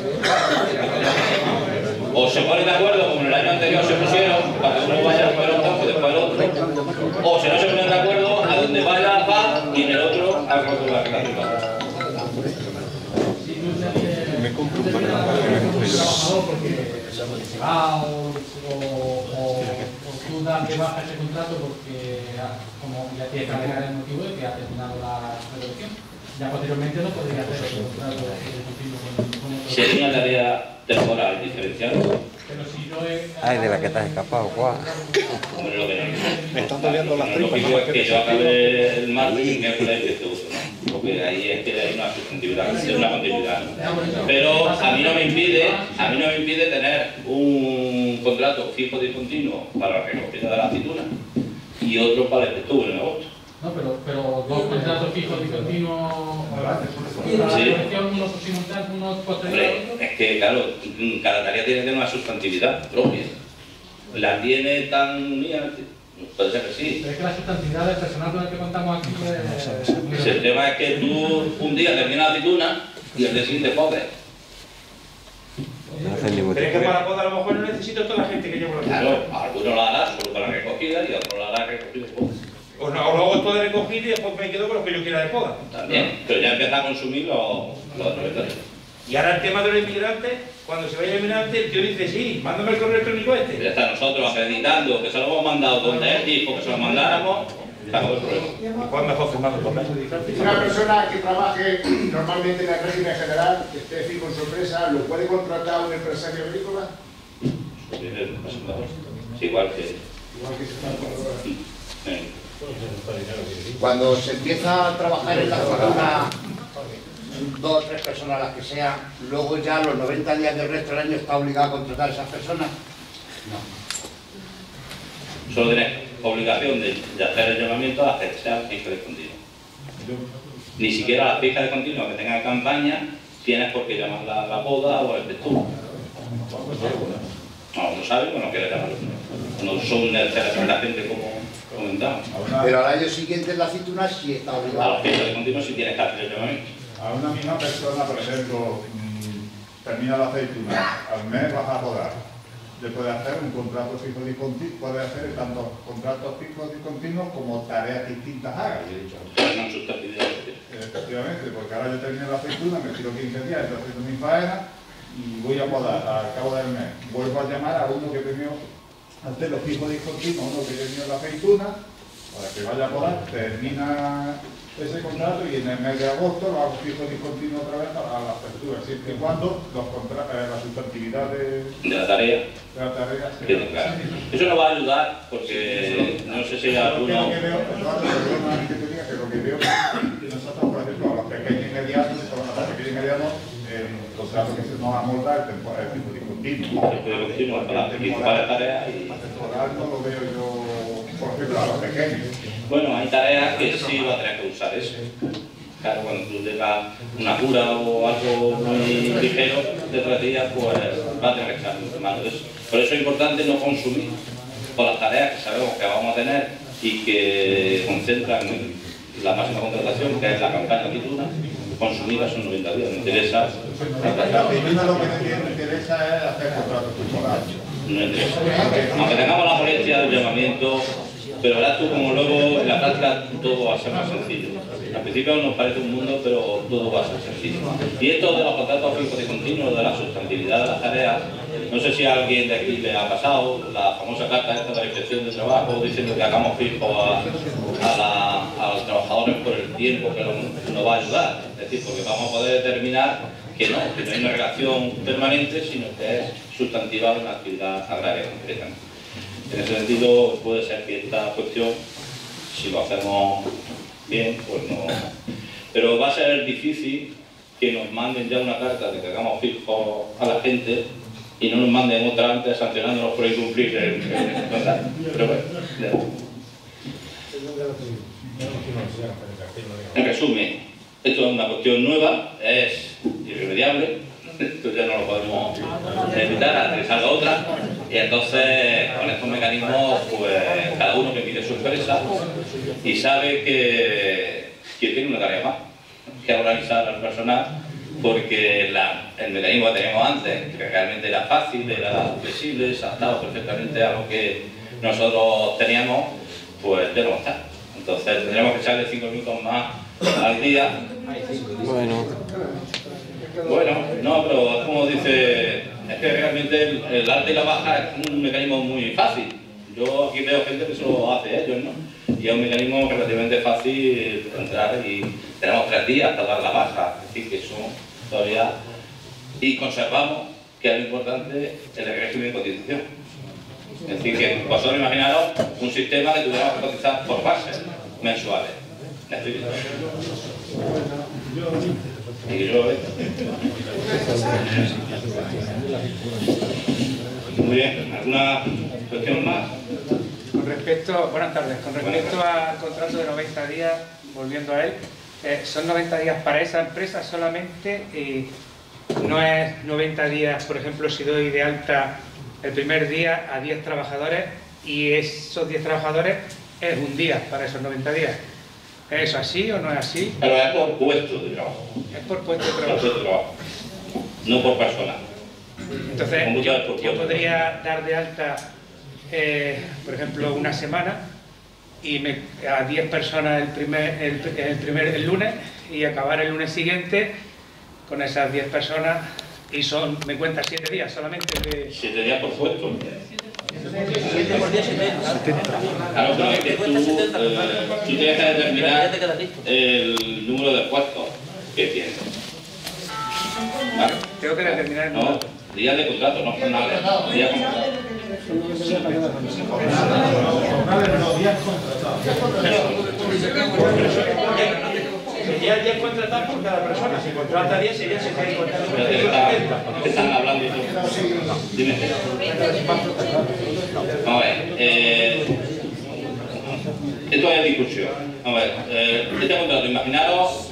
O se ponen de acuerdo, como en el año anterior se pusieron, para que uno vaya por el campo y después el otro. O si no se ponen de acuerdo, a donde vaya va y en el otro ha roto la relación laboral. Me compro un trabajador porque se va o tú das de baja ese contrato porque como ya tiene que alegar el motivo de que ha terminado la relación, ya posteriormente no podría hacer otro contrato de continuo con otro. Sería una tarea temporal diferencial. Pero si yo he... Ay, de la que te has escapado, guau. Hombre, lo que no. Me están doliendo las tripas. Lo que es que yo acabe el martes y el miércoles empiece otro, ¿no? Porque ahí es que hay una sustentabilidad, es una continuidad, ¿no? Pero a mí no me impide tener un contrato fijo discontinuo para la recogida de la aceituna y otro para el estuvo en agosto. No, pero dos contratos fijos y continuos para la colección, unos simultáneos, unos posteriores a otros. Es que, claro, cada tarea tiene que tener una sustantividad propia. La tiene tan unida, puede ser que sí. Pero es que la sustantividad del personal con el que contamos aquí es... El tema es que tú un día terminas la aceituna y el día siguiente podes. Pero es que para poder a lo mejor no necesito toda la gente que lleva la Claro, algunos la hará solo para la recogida y otros la hará recogida y poda. O lo hago todo de recogida y después me quedo con lo que yo quiera de poda. También, pero ya empieza a consumir los otros veterinarios. Y ahora el tema de los inmigrantes, cuando se vaya el inmigrante, el tío dice, sí, mándame el correo electrónico este. Ya está nosotros acreditando que se lo hemos mandado donde él dijo que se lo mandáramos, estamos el problema. ¿Cuál mejor firmado el papel? Una persona que trabaje normalmente en el régimen general, que esté fijo en su empresa, ¿lo puede contratar un empresario agrícola? Sí, igual que... Cuando se empieza a trabajar en la zona, 2 o 3 personas, las que sean, luego ya los 90 días del resto del año está obligado a contratar a esas personas. No. Solo tienes obligación de hacer el llamamiento a las que sean fijas de continuo. Ni siquiera a las fijas de continuo que tengan campaña tienes por qué llamar la poda o el textura. No saben o no quieren llamarlo. No son necesariamente la gente como comentamos. Pero al año siguiente en la aceituna sí está A obligado. las fijas de continuo sí tienes que hacer el llamamiento. A una misma persona, por ejemplo, termina la aceituna, al mes vas a podar. Le puede hacer un contrato fijo discontinuo, puede hacer tanto contratos fijos discontinuos como tareas distintas haga. Efectivamente, porque ahora yo termino la aceituna, me tiro 15 días, estoy haciendo mi faena y voy a podar al cabo del mes. Vuelvo a llamar a uno que tenía antes los fijos discontinuos, uno que tenía la aceituna, para que vaya a podar, termina ese contrato y en el mes de agosto lo hago fijo discontinuo otra vez para la apertura, siempre y cuando la sustantividad de la tarea quede clara. Eso nos va a ayudar porque no sé si alguno... Lo que veo que nosotros, por ejemplo, a los pequeños y medianos, el contrato que se nos amolda el fijo discontinuo. El fijo discontinuo para las principales tareas y... No lo veo yo, por ejemplo, a los pequeños. Bueno, hay tareas que sí va a tener que usar eso. Claro, cuando tú tengas una cura o algo muy ligero de 3 días, pues va a tener que estar mano de eso. Por eso es importante no consumir por las tareas que sabemos que vamos a tener y que concentran en la máxima contratación, que es la campaña aceituna, consumir esos 90 días. Me interesa. La aceituna lo que me interesa es hacer contratos temporales. No interesa. Aunque tengamos la molestia del llamamiento, pero verás tú como luego en la práctica todo va a ser más sencillo. Al principio nos parece un mundo, pero todo va a ser sencillo. Y esto de los contratos fijos y continuos, de la sustantividad de las tareas, no sé si a alguien de aquí le ha pasado la famosa carta esta de la Inspección de Trabajo diciendo que hagamos fijo a los trabajadores por el tiempo que nos va a ayudar. Es decir, porque vamos a poder determinar que no hay una relación permanente, sino que es sustantiva de una actividad agraria concreta. En ese sentido, puede ser que esta cuestión, si lo hacemos bien, pues no... Pero va a ser difícil que nos manden ya una carta de que hagamos fijo a la gente y no nos manden otra antes sancionándonos por incumplir pero bueno, en resumen, esto es una cuestión nueva, es irremediable, esto ya no lo podemos evitar hasta que salga otra, y entonces con estos mecanismos pues cada uno que pide su empresa y sabe que tiene una tarea más, que organizar al personal, porque el mecanismo que teníamos antes, que realmente era fácil, era flexible, se adaptaba perfectamente a lo que nosotros teníamos, pues ya no está. Entonces tendremos que echarle 5 minutos más al día. Bueno, no, pero es como dice, es que realmente el alta y la baja es un mecanismo muy fácil. Yo aquí veo gente que solo hace ellos, ¿no? Y es un mecanismo relativamente fácil entrar y tenemos 3 días hasta dar la baja, es decir, que eso todavía... Y conservamos, que es lo importante, el régimen de cotización. Es decir, que vosotros imaginaros un sistema que tuviéramos que cotizar por bases mensuales. Es decir, y yo... Muy bien, ¿alguna cuestión más? Buenas tardes. Con respecto al contrato de 90 días, volviendo a él, son 90 días para esa empresa solamente, no es 90 días, por ejemplo, si doy de alta el primer día a 10 trabajadores y esos 10 trabajadores es un día para esos 90 días. ¿Es eso así o no es así? Pero es por puesto de trabajo. Es por puesto de trabajo. No por persona. Entonces, yo podría dar de alta, por ejemplo, una semana y a 10 personas el lunes y acabar el lunes siguiente con esas 10 personas y me cuenta 7 días solamente. 7 días por puesto. 7 por día, 70. Claro, pero es que tú tienes que determinar el número de puestos que tienes. ¿Vale? Tengo que determinar el número. No, días de contrato, no jornales. Días contratados. Sería 10 contratados por cada persona. Si contrata 10, sería 6 contratados. ¿Qué están hablando? Dime. Vamos a ver. Esto es discusión. Vamos a ver. Este contrato, imaginaros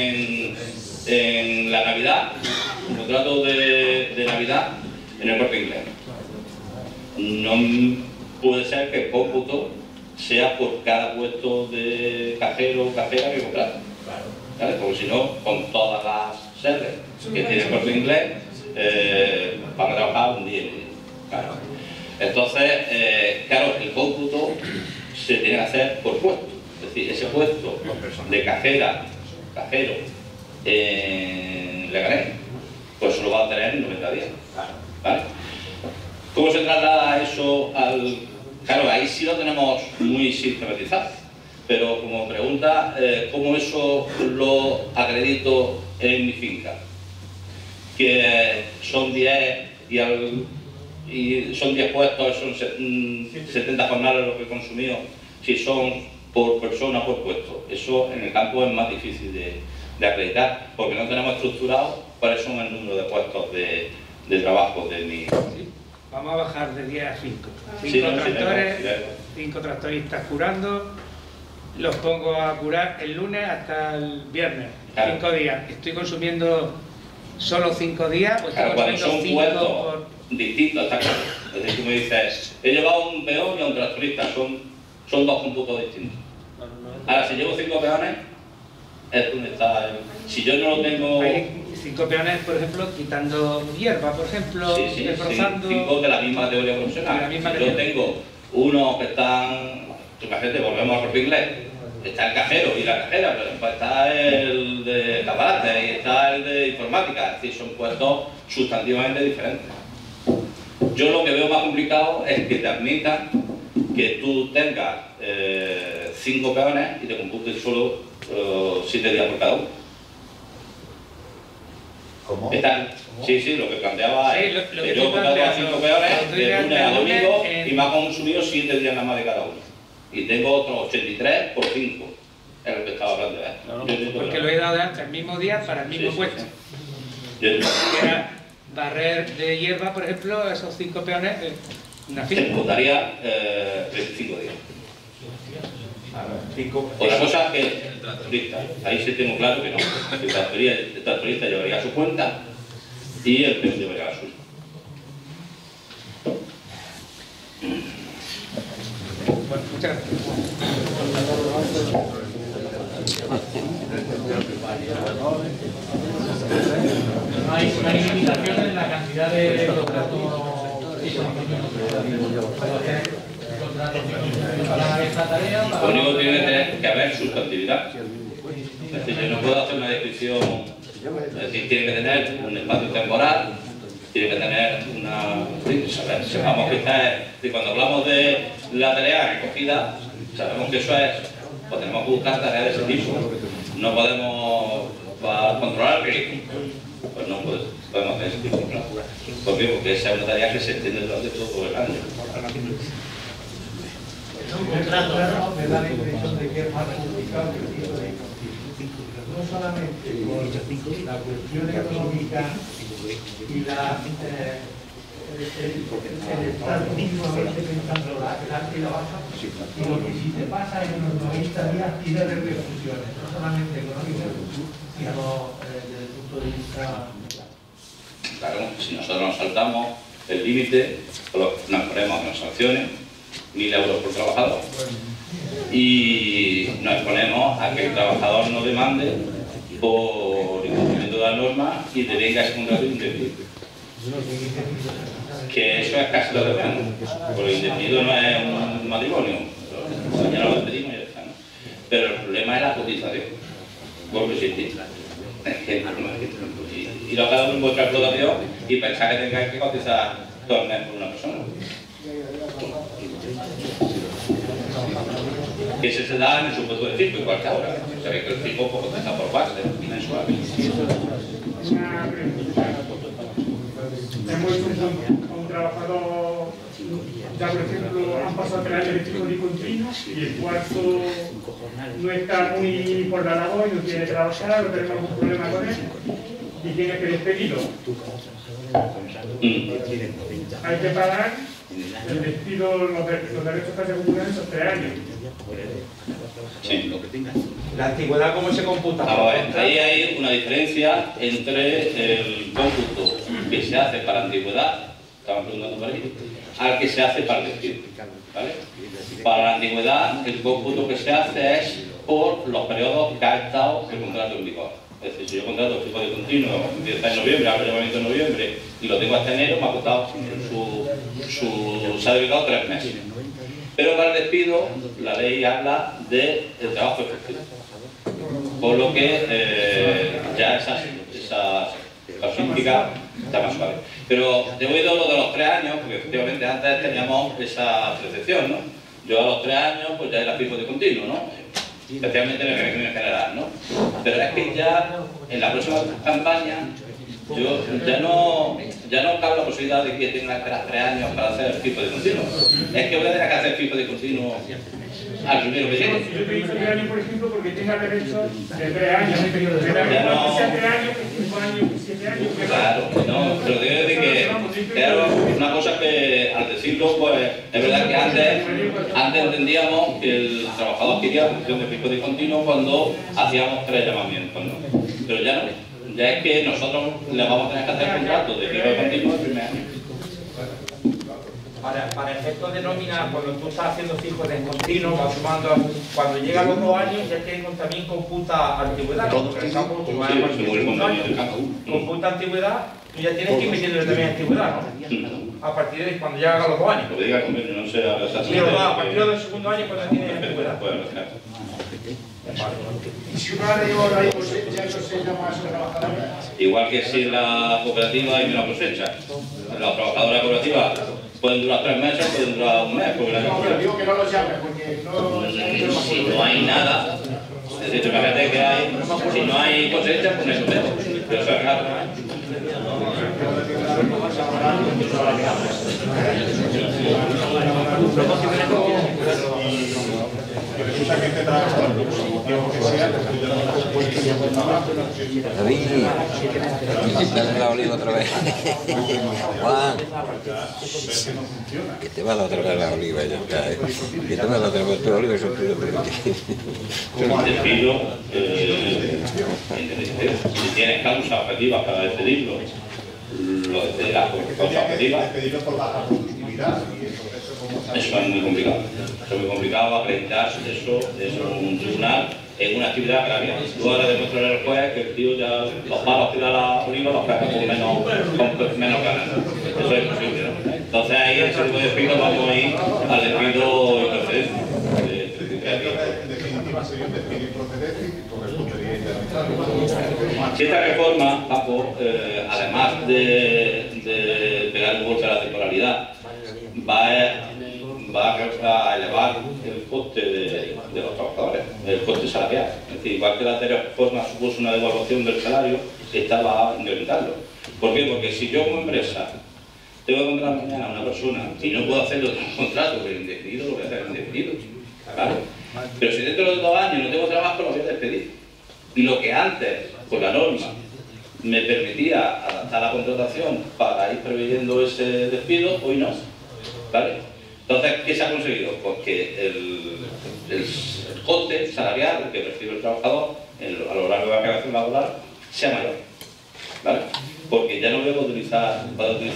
en la Navidad, un contrato de Navidad en el Corte Inglés. No puede ser que el cómputo sea por cada puesto de cajero o cajera que contrata. ¿Vale? Porque si no, con todas las sedes que tiene el Corte Inglés, van a trabajar un día y medio. Claro. Entonces, claro, el cómputo se tiene que hacer por puesto. Es decir, ese puesto de cajera, cajero, en Leganés, pues solo va a tener 90 días. ¿Vale? ¿Cómo se traslada eso al...? Claro, ahí sí lo tenemos muy sistematizado, pero como pregunta, ¿cómo eso lo acredito en mi finca? Que son 10 y son 10 puestos, son 70 jornales los que he consumido, si son por persona, por puesto. Eso en el campo es más difícil de acreditar, porque no tenemos estructurado cuáles son el número de puestos de trabajo de mi... Vamos a bajar de 10 a 5. 5 tractores, 5 tractoristas curando, los pongo a curar el lunes hasta el viernes, 5 días. ¿Estoy consumiendo solo 5 días o estoy consumiendo 5 por...? Distintos, está claro. Es decir, tú me dices, he llevado un peón y a un tractorista, son dos cómputos distintos. Ahora, si llevo 5 peones, es donde está el... Si yo no lo tengo... Hay 5 peones, por ejemplo, quitando hierba, por ejemplo, reforzando... 5 de la misma categoría profesional. Yo tengo unos que están... Imagínate, volvemos al Corte Inglés. Está el cajero y la cajera, pero después está el de caparate y está el de informática. Es decir, son puestos sustantivamente diferentes. Yo lo que veo más complicado es que te admitan que tú tengas 5 peones y te computes solo 7 días por cada uno. ¿Cómo? Sí, lo que planteaba es que yo contrato a 5 peones de lunes a domingo y me ha consumido 7 días nada más de cada uno. Y tengo otros 83 por 5. Es lo que estaba hablando, Porque lo he dado de antes, el mismo día, para el mismo puesto. Que era barrer de hierba, por ejemplo, esos 5 peones, una te finca. imputaría 25 días. Otra cosa que el tractorista, ahí sí tengo claro que no. El tractorista llevaría su cuenta y el peón llevaría la suya. Bueno, muchas gracias. No hay limitaciones en la cantidad de contratos para esta tarea. Lo único que tiene que haber sustantividad. Es decir, yo no puedo hacer una descripción, es decir, tiene que tener un espacio temporal, tiene que tener una... Sepamos que cuando hablamos de la tarea recogida, sabemos que eso es, pues tenemos que buscar tareas de ese tipo. No podemos, para controlar el riesgo, pues no podemos hacer ese tipo de plan. ¿Por qué? Porque esa es una tarea que se extiende durante todo el año. Un contrato me da la impresión de que es más complicado que el tipo de no solamente por la cuestión económica y el estar continuamente pensando la alta y la baja, y lo que sí te pasa en unos 90 días tiene repercusiones, no solamente económicas, sino desde el punto de vista... Claro, si nosotros nos saltamos el límite, nos ponemos en sanciones, 1.000 euros por trabajador, y nos exponemos a que el trabajador no demande por incumplimiento de las normas y devenga ese contrato indefinido. Que eso es casi lo de menos, porque el indefinido no es un matrimonio, mañana lo despedimos y ya está, ¿no? Pero el problema es la cotización, vuelvo a insistir. Ir a cada uno en vuestra explotación y pensar que tengáis que cotizar 2 meses por una persona. Que ese se da en el supuesto de circo, igual que ahora. O sea, que el circo cotiza por base mensual. Una pregunta. Hemos hecho a un trabajador, ya por ejemplo, han pasado 3 años de fijo discontinuo y el cuarto no está muy por la labor y no quiere trabajar, o tenemos algún problema con él y tiene que despedirlo. Hay que pagar el despido, los derechos que se acumulan esos 3 años. Sí. ¿La antigüedad cómo se computa? Ahí hay una diferencia entre el cómputo que se hace para antigüedad, estaban preguntando por ahí, al que se hace para el despido. ¿Vale? Para la antigüedad, el cómputo que se hace es por los periodos que ha estado el contrato en vigor. Es decir, si yo contrato fijo de continuo, empieza en noviembre, hago el llamamiento en noviembre y lo tengo hasta enero, me ha costado se ha dedicado 3 meses. Pero para el despido, la ley habla del trabajo efectivo. Por lo que ya esa casuística está más suave. Pero te he oído lo de los 3 años, porque efectivamente antes teníamos esa percepción, ¿no? Yo a los 3 años, pues ya era fijo de continuo, ¿no? Especialmente en el régimen general, ¿no? Pero es que ya en la próxima campaña yo ya no cabe la posibilidad de que tenga que esperar 3 años para hacer el fijo de continuo. Es que voy a tener que hacer fijo de continuo al primero que llegue. Yo te digo 3 años, por ejemplo, porque tenga derecho de 3 años, de periodo de 3 años, que sea 3 años, que 5 años, que 7 años. Claro, no, pero te quiero decir que, claro, una cosa que al decirlo, pues es verdad que antes entendíamos que el trabajador quería la función de fijo de continuo cuando hacíamos 3 llamamientos, ¿no? Pero ya no. Ya es que nosotros le vamos a tener que hacer contratos de fijo de continuo el primer año. Para efectos de nómina, cuando tú estás haciendo fijo de continuo, vas sumando, cuando llega a los 2 años ya también computa antigüedad. Computa antigüedad, tú ya tienes que ir metiéndole también antigüedad, ¿no? A partir de cuando llega a los 2 años. Lo que diga convenio, no sé a partir del segundo año cuando tienes antigüedad. Y si una ley ahora hay cosecha, eso se llama trabajadora. Igual que si en la cooperativa hay menos cosecha. Los trabajadores de la cooperativa pueden durar 3 meses, pueden durar 1 mes. No, pero digo que no los llames, porque no... Si no hay nada, es decir, imagínate que hay, si no hay cosecha, pues no hay cosecha. Pero eso es claro. empresa que esté trabajando, por el motivo que sea, David, dale la oliva otra vez. Juan, que te va a dar otra vez la oliva ya está, que te va a dar otra vez tu oliva, eso tú lo permites. Despido, si tienes causa objetiva para despedirlo, lo despedirás por causa objetiva. Despedirlo por baja productividad y eso es muy complicado. Eso es muy complicado acreditar eso un tribunal en una actividad agraria. Tú ahora demostrarás al juez que el tío ya los palos que da la oliva los caga con menos ganas. Eso es imposible, ¿no? Entonces ahí en ese tipo de despido vamos a ir al despido improcedente. en definitiva sería un despido improcedente y correspondería indemnizar. Si esta reforma, Paco, además de pegar un golpe a la temporalidad, va a elevar el coste de los trabajadores, el coste salarial. Es decir, igual que la anterior reforma supuso una devaluación del salario, esta va a incrementarlo. ¿Por qué? Porque si yo como empresa tengo que contratar mañana a una persona y no puedo hacerlo de un contrato, porque el indefinido lo voy a hacer indefinido, claro. Pero si dentro de 2 años no tengo trabajo, lo voy a despedir. Y lo que antes, por la norma, me permitía adaptar la contratación para ir preveyendo ese despido, hoy no. ¿Vale? Entonces, ¿qué se ha conseguido? Pues que el coste salarial que recibe el trabajador a lo largo de la relación laboral sea mayor. ¿Vale? Porque ya no voy a utilizar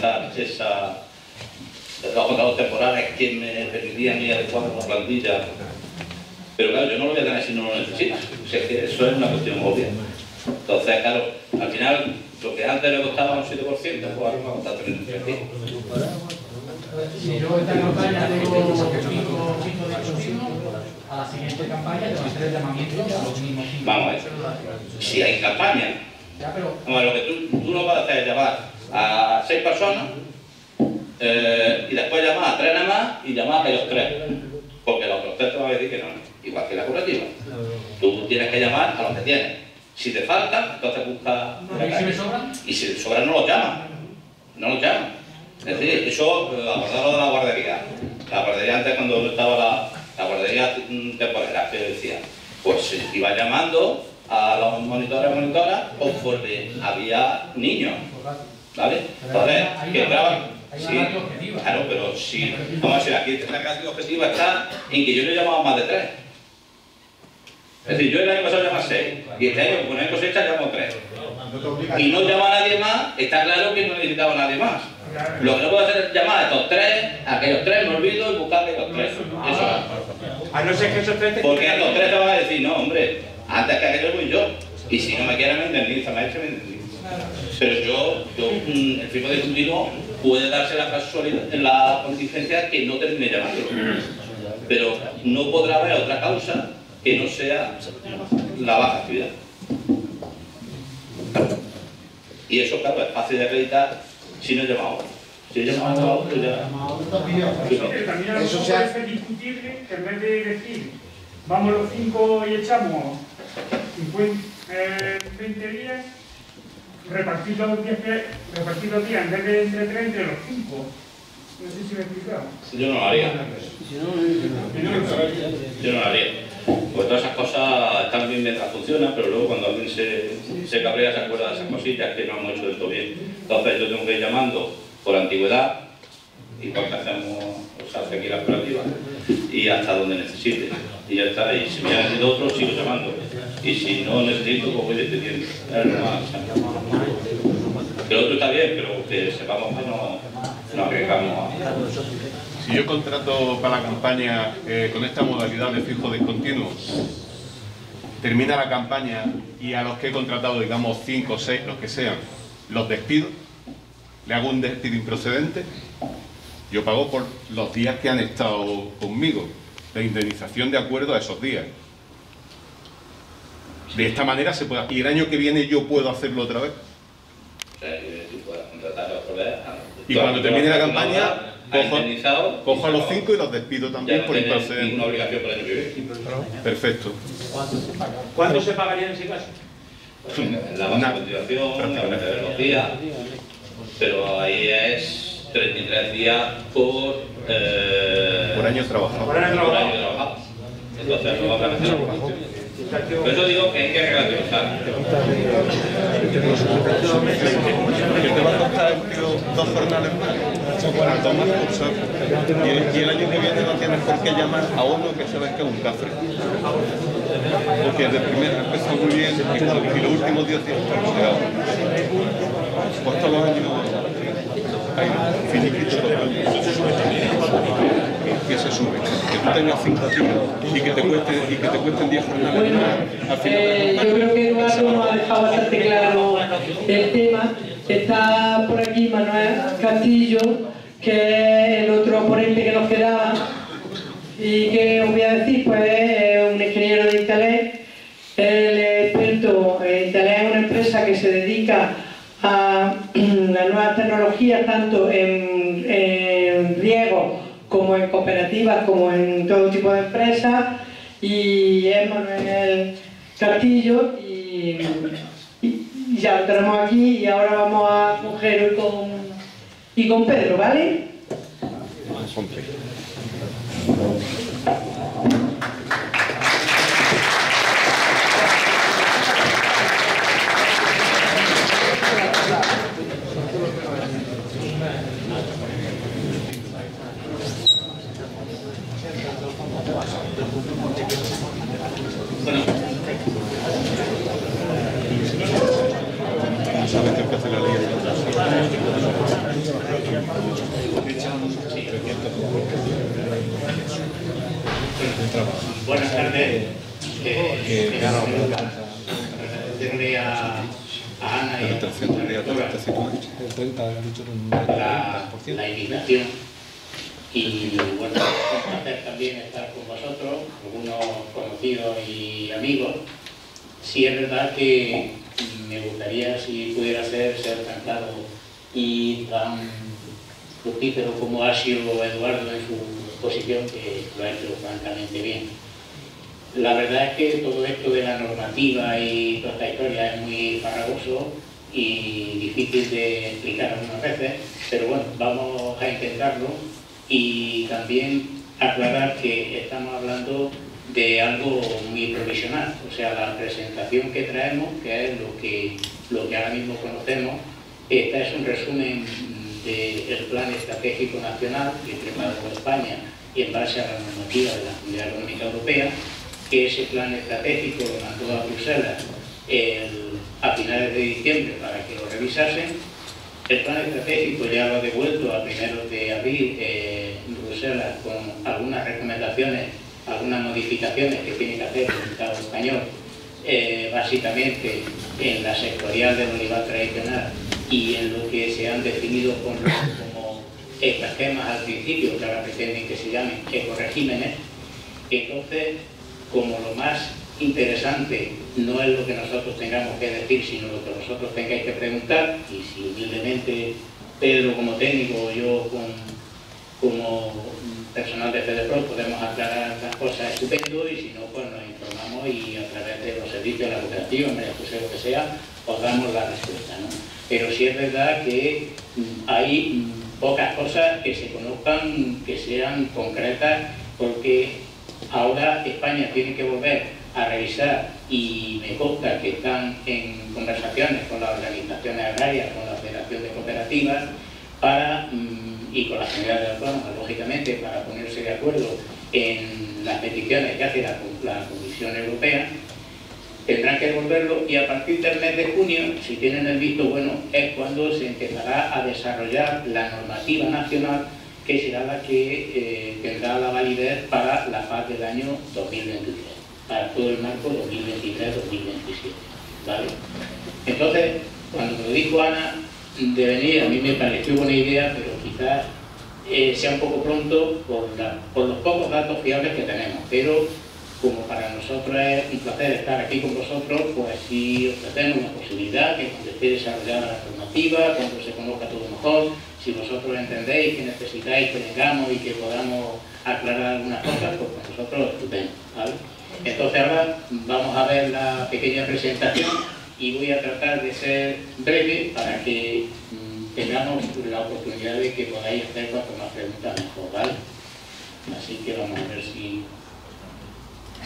los contratos temporales que me permitían ir adecuando la plantilla. Pero claro, yo no lo voy a tener si no lo necesito. O sea, que eso es una cuestión obvia. Entonces, claro, al final, lo que antes me costaba un 7%, pues ahora me va a costar 33%. Si yo esta campaña tengo 5 de consumo, a la siguiente campaña te va a hacer el llamamiento a los mismos 5. Vamos a ver. Si hay campaña, vamos a ver, lo que tú no vas a hacer es llamar a 6 personas y después llamar a 3 nada más y llamar a ellos 3. Porque los otros 3 te van a decir que no. Igual que la cooperativa. Tú tienes que llamar a los que tienes. Si te faltan, entonces busca. ¿Y si me sobran? Y si te sobran, no los llamas. No los llamas. Es decir, eso, acordaros de la guardería. La guardería antes, cuando estaba la guardería temporera, que decía, pues iba llamando a los monitores y monitoras conforme había niños. ¿Vale? Entonces, que entraban. Sí, claro, pero si, vamos a decir, aquí la casi objetiva está en que yo no he llamado a más de 3. Es decir, yo el año pasado llamé a 6 y este año con el cosecha llamo a 3. Y no llamo a nadie más, está claro que no necesitaba a nadie más. Lo que no puedo hacer es llamar a estos 3, a aquellos 3, me olvido y buscar a aquellos 3. Eso es. A no ser que esos 3 te... Porque a los 3 te van a decir, no, hombre, antes que aquellos voy yo. Y si no me quieren, me indemniza, me indemniza. Pero yo el fijo de continuo puede darse la casualidad en la contingencia que no termine llamándolo. Pero no podrá haber otra causa que no sea la baja actividad. Y eso, claro, es fácil de acreditar si no he llamado. Si he llamado a otro, ya. También a lo mejor puede ser discutible que en vez de decir vamos los 5 y echamos 20 días, repartir los días en vez de entre 3 entre los 5. No sé si me he explicado. Yo no lo haría. Yo no lo haría. Porque todas esas cosas están bien mientras funcionan, pero luego cuando alguien se cabrea se acuerda de esas cosillas que no hemos hecho del todo bien. Entonces yo tengo que ir llamando por antigüedad, igual que hacemos aquí la cooperativa, y hasta donde necesite. Y ya está. Y si me ha necesitado otro, sigo llamando. Y si no necesito, pues voy despidiendo. Es normal. El otro está bien, pero que sepamos que no arriesgamos a... Si yo contrato para la campaña con esta modalidad de fijo discontinuo, termina la campaña y a los que he contratado, digamos 5 o 6, los que sean, los despido, le hago un despido improcedente, yo pago por los días que han estado conmigo, la indemnización de acuerdo a esos días. De esta manera se puede... Y el año que viene yo puedo hacerlo otra vez. O sea, que tú puedas contratar otra vez. Y cuando termine la campaña, cojo a los 5 y los despido también por improcedente. Una obligación para el año que viene. Perfecto. ¿Cuánto se pagaría en ese caso? La base de cotización, la base de los días, pero ahí es 33 días por año trabajado. Por año trabajado. Entonces lo van a hacer. Por eso digo que hay que relativizar. Que te va a costar dos jornales más, cuanto más cursos. Y el año que viene no tienes por qué llamar a uno que sabes que es un cafre. Porque de primera empezó muy bien y los últimos 10 días pues todos los años hay finiquito todos los años. Que se sube, que tú tengas 5 tíos y que te cuesten 10 jornales más. Al final, yo creo que Eduardo nos ha dejado bastante claro el tema. Está por aquí Manuel Castillo, que es el otro ponente que nos quedaba. Y que os voy a decir, pues es un ingeniero de Internet, el experto en Internet es una empresa que se dedica a las nuevas tecnologías, tanto en riego como en cooperativas, como en todo tipo de empresas, y es Manuel Castillo, y ya lo tenemos aquí, y ahora vamos a con Jero y con Pedro, ¿vale? Buenas tardes. Agradecerle a Ana y a la invitación y bueno, un placer también estar con vosotros, algunos conocidos y amigos. Sí es verdad que me gustaría, si pudiera ser tan claro y tan fructífero como ha sido Eduardo en su exposición, que lo ha hecho francamente bien. La verdad es que todo esto de la normativa y toda esta historia es muy farragoso y difícil de explicar algunas veces, pero bueno, vamos a intentarlo y también aclarar que estamos hablando de algo muy provisional, o sea, la presentación que traemos, que es lo que ahora mismo conocemos. Esta es un resumen del Plan Estratégico Nacional que preparó España en base a la normativa de la Comunidad Económica Europea, que ese plan estratégico lo mandó a Bruselas a finales de diciembre para que lo revisasen. El plan estratégico ya lo ha devuelto a primeros de abril en Bruselas con algunas recomendaciones, algunas modificaciones que tiene que hacer el Estado español, básicamente en la sectorial del olivar tradicional y en lo que se han definido como esquemas al principio, que ahora pretenden que se llamen ecoregímenes. Entonces, como lo más interesante no es lo que nosotros tengamos que decir, sino lo que vosotros tengáis que preguntar, y si humildemente Pedro como técnico o yo como personal de FEDEPRO podemos aclarar las cosas, estupendo, y si no, pues nos informamos y a través de los servicios de la cooperativa, María José, lo que sea, os damos la respuesta, ¿no? Pero sí es verdad que hay pocas cosas que se conozcan, que sean concretas, porque ahora España tiene que volver a revisar, y me consta que están en conversaciones con las organizaciones agrarias, con la Federación de Cooperativas, y con las comunidades autónomas, lógicamente, para ponerse de acuerdo en las peticiones que hace la Comisión Europea. Tendrán que devolverlo, y a partir del mes de junio, si tienen el visto bueno, es cuando se empezará a desarrollar la normativa nacional, que será la que tendrá la validez para la faz del año 2023, para todo el marco 2023-2027, ¿vale? Entonces, cuando me lo dijo Ana de venir, a mí me pareció buena idea, pero quizás sea un poco pronto por los pocos datos fiables que tenemos, pero como para nosotros es un placer estar aquí con vosotros, pues sí ofrecemos la posibilidad que cuando esté desarrollada la normativa, cuando se conozca todo mejor, si vosotros entendéis que necesitáis que vengamos y que podamos aclarar algunas cosas, pues con nosotros estupendo, ¿vale? Entonces ahora vamos a ver la pequeña presentación y voy a tratar de ser breve para que tengamos la oportunidad de que podáis hacer cuanto más preguntas mejor, ¿vale? Así que vamos a ver si...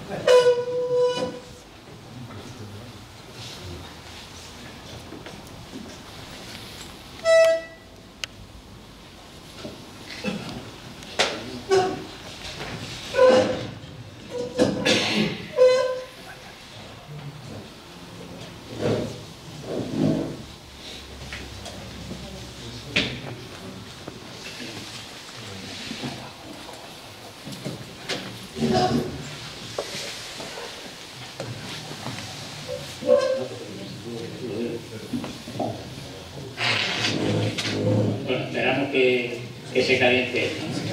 Bueno, esperamos que se caliente.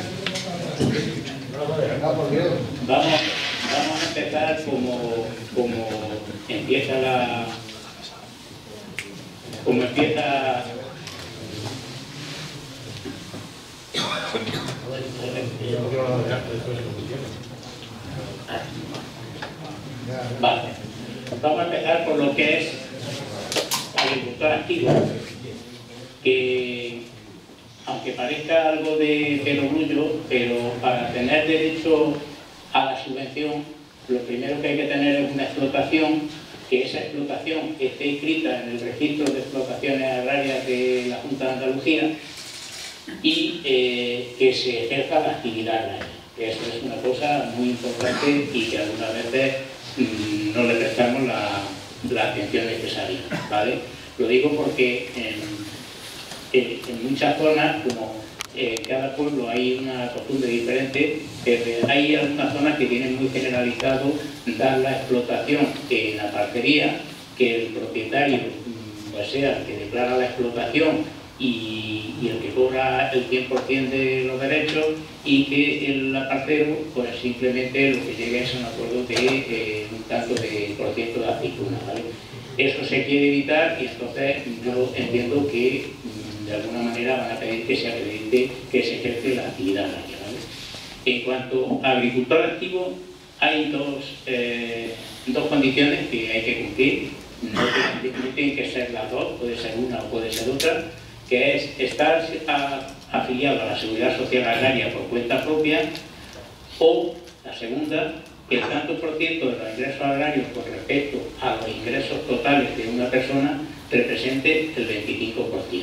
Vamos a empezar como empieza la... Como empieza... Vale. Vamos a empezar por lo que es agricultor activo, que aunque parezca algo de perogrullo, pero para tener derecho a la subvención, lo primero que hay que tener es una explotación, que esa explotación esté inscrita en el registro de explotaciones agrarias de la Junta de Andalucía y que se ejerza la actividad agraria. Esto es una cosa muy importante y que algunas veces no le prestamos la atención necesaria, ¿vale? Lo digo porque en muchas zonas, como en cada pueblo hay una costumbre diferente, hay algunas zonas que tienen muy generalizado dar la explotación en la parcería, que el propietario pues sea el que declara la explotación y el que cobra el 100% de los derechos, y que el aparcero pues simplemente lo que llega es un acuerdo de un tanto de por ciento de aceituna, ¿vale? Eso se quiere evitar y entonces yo entiendo que de alguna manera van a pedir que se acredite que se ejerce la actividad agraria, ¿vale? En cuanto a agricultor activo, hay dos condiciones que hay que cumplir. No tienen que ser las dos, puede ser una o puede ser otra, que es estar afiliado a la Seguridad Social Agraria por cuenta propia, o la segunda, que el tanto por ciento de los ingresos agrarios con respecto a los ingresos totales de una persona represente el 25%.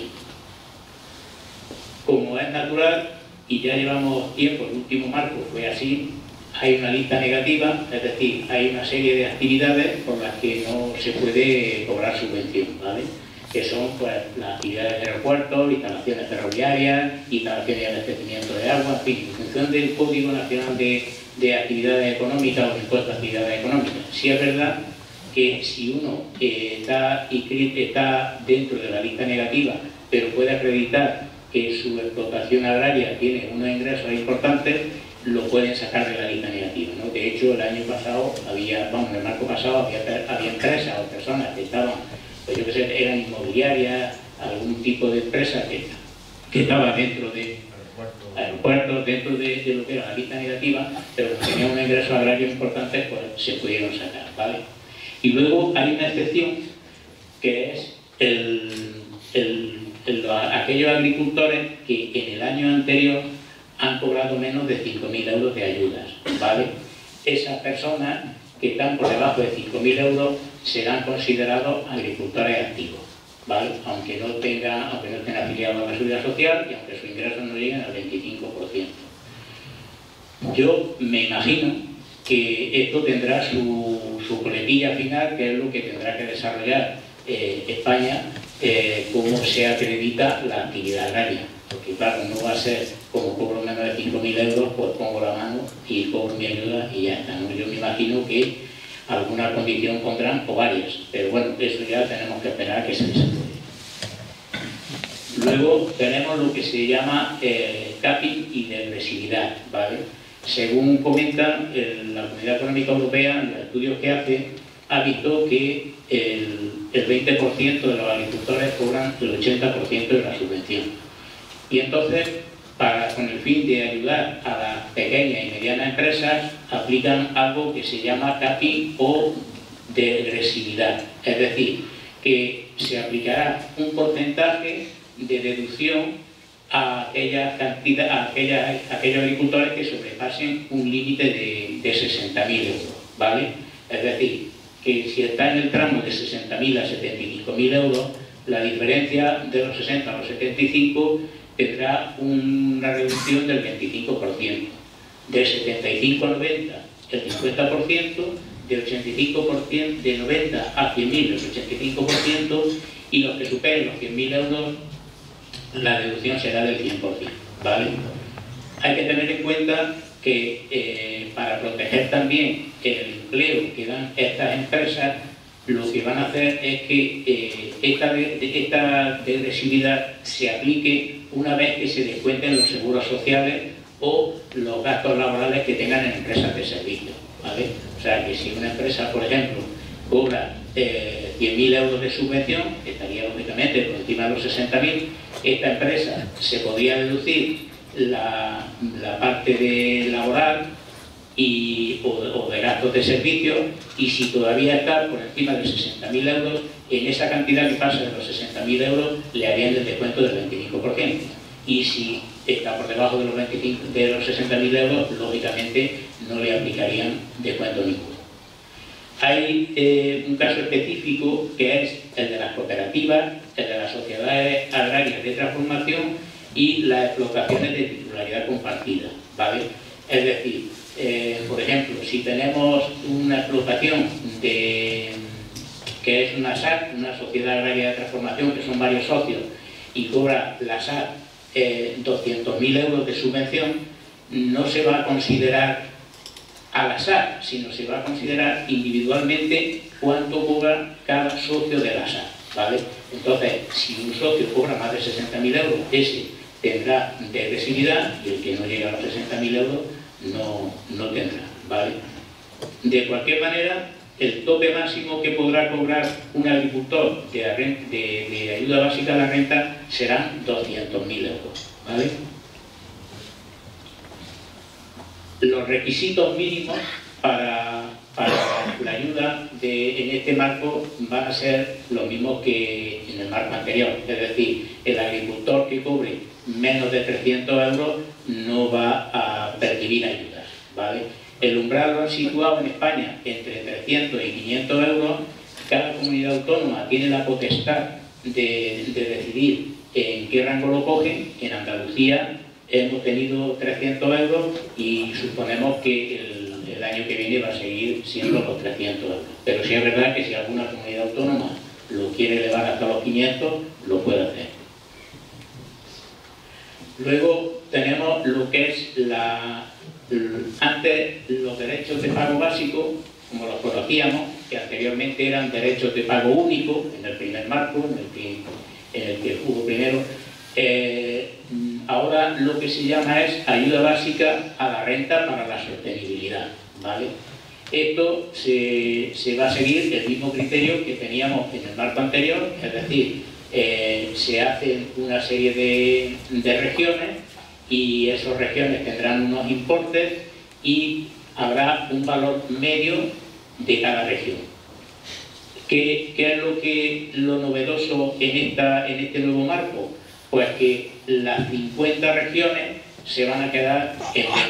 Como es natural, y ya llevamos tiempo, el último marco fue así, hay una lista negativa, es decir, hay una serie de actividades por las que no se puede cobrar subvención, ¿vale? Que son pues, las actividades de aeropuertos, instalaciones ferroviarias, instalaciones de abastecimiento de agua, en fin, en función del Código Nacional de Actividades Económicas o impuesto de actividades económicas. Sí es verdad que si uno está dentro de la lista negativa, pero puede acreditar que su explotación agraria tiene unos ingresos importantes, lo pueden sacar de la lista negativa, ¿no? De hecho, el año pasado en el marco pasado había empresas o personas que estaban, pues yo que sé, eran inmobiliarias, algún tipo de empresa que estaba dentro de aeropuertos, dentro de lo que era la lista negativa, pero que tenían unos ingresos agrarios importantes, pues se pudieron sacar, ¿vale? Y luego hay una excepción que es aquellos agricultores que en el año anterior han cobrado menos de 5.000 euros de ayudas, ¿vale? Esas personas que están por debajo de 5.000 euros serán considerados agricultores activos, ¿vale? Aunque no estén afiliados a la Seguridad Social y aunque sus ingresos no lleguen al 25%. Yo me imagino que esto tendrá su coletilla final, que es lo que tendrá que desarrollar España, cómo se acredita la actividad agraria. Porque claro, no va a ser como cobro menos de 5.000 euros, pues pongo la mano y cobro mi ayuda y ya está, ¿no? Yo me imagino que alguna condición pondrán o varias, pero bueno, eso ya tenemos que esperar a que se desarrolle. Luego tenemos lo que se llama capping y degresividad, ¿vale? Según comentan, la Comunidad Económica Europea, en los estudios que hace, ha visto que el 20% de los agricultores cobran el 80% de la subvención. Y entonces, con el fin de ayudar a las pequeñas y medianas empresas, aplican algo que se llama capping o degresividad. Es decir, que se aplicará un porcentaje de deducción a aquellos agricultores que sobrepasen un límite de 60.000 euros. ¿vale? Es decir, que si está en el tramo de 60.000 a 75.000 euros, la diferencia de los 60 a los 75 tendrá una reducción del 25%, del 75 a 90 el 50%, del 85%, de 90 a 100.000 el 85%, y los que superen los 100.000 euros, la reducción será del 100%, ¿vale? Hay que tener en cuenta que para proteger también el empleo que dan estas empresas, lo que van a hacer es que esta degresividad se aplique una vez que se descuenten los seguros sociales o los gastos laborales que tengan en empresas de servicio, ¿vale? O sea, que si una empresa, por ejemplo, cobra 100.000 euros de subvención, estaría lógicamente por encima de los 60.000, esta empresa se podría deducir la parte de laboral o de gastos de servicio, y si todavía está por encima de 60.000 euros, en esa cantidad que pasa de los 60.000 euros le harían el descuento del 25%, y si está por debajo de los 60.000 euros, lógicamente no le aplicarían descuento ninguno. Hay un caso específico que es el de las cooperativas, el de las sociedades agrarias de transformación y las explotaciones de titularidad compartida, ¿vale? Es decir, por ejemplo, si tenemos una explotación que es una SAT, una sociedad agraria de transformación, que son varios socios, y cobra la SAT 200.000 euros de subvención, no se va a considerar a la SAT, sino se va a considerar individualmente cuánto cobra cada socio de la SAT, ¿vale? Entonces, si un socio cobra más de 60.000 euros, ese tendrá degresividad, y el que no llega a los 60.000 euros no tendrá, ¿vale? De cualquier manera, el tope máximo que podrá cobrar un agricultor de ayuda básica a la renta serán 200.000 euros, ¿vale? Los requisitos mínimos para la ayuda en este marco van a ser los mismos que en el marco anterior, es decir, el agricultor que cobre menos de 300 euros no va a percibir ayudas, ¿vale? El umbral lo han situado en España entre 300 y 500 euros. Cada comunidad autónoma tiene la potestad de decidir en qué rango lo cogen. En Andalucía hemos tenido 300 euros y suponemos que el año que viene va a seguir siendo los 300 euros. Pero sí es verdad que si alguna comunidad autónoma lo quiere elevar hasta los 500, lo puede hacer. Luego tenemos lo que es antes los derechos de pago básico, como los conocíamos, que anteriormente eran derechos de pago único, en el primer marco, en el que hubo primero. Ahora lo que se llama es ayuda básica a la renta para la sostenibilidad, ¿vale? Esto se va a seguir el mismo criterio que teníamos en el marco anterior, es decir, se hacen una serie de regiones, y esas regiones tendrán unos importes y habrá un valor medio de cada región. ¿Qué es lo novedoso en este nuevo marco? Pues que las 50 regiones se van a quedar en 20,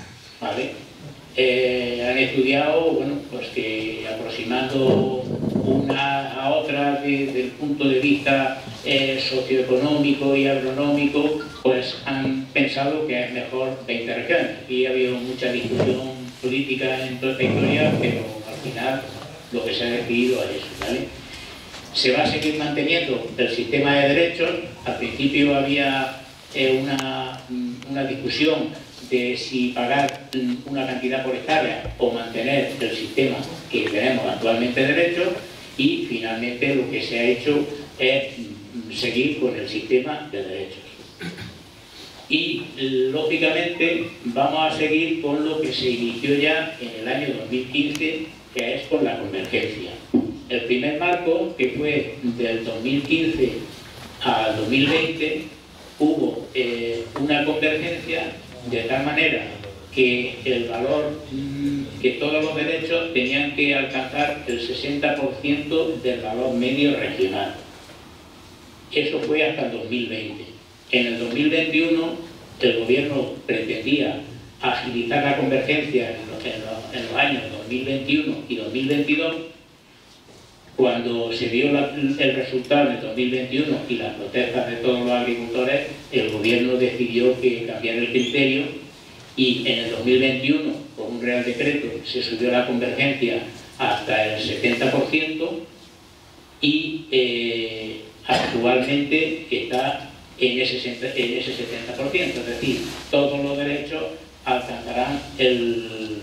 ¿vale? Han estudiado, bueno, pues que aproximando una a otra desde el punto de vista socioeconómico y agronómico, pues han pensado que es mejor 20 regiones. Y ha habido mucha discusión política en toda esta historia, pero al final lo que se ha decidido es eso, ¿vale? Se va a seguir manteniendo el sistema de derechos. Al principio había una discusión de si pagar una cantidad por hectárea o mantener el sistema que tenemos actualmente de derechos, y finalmente lo que se ha hecho es seguir con el sistema de derechos. Y lógicamente vamos a seguir con lo que se inició ya en el año 2015, que es con la convergencia. El primer marco, que fue del 2015 al 2020, hubo una convergencia de tal manera que el valor, que todos los derechos tenían que alcanzar el 60% del valor medio regional. Eso fue hasta el 2020. En el 2021 el gobierno pretendía agilizar la convergencia en los años 2021 y 2022, cuando se vio el resultado de 2021 y las protestas de todos los agricultores, el gobierno decidió que cambiar el criterio y en el 2021, con un real decreto, se subió la convergencia hasta el 70% y actualmente está en ese 70%, es decir, todos los derechos alcanzarán el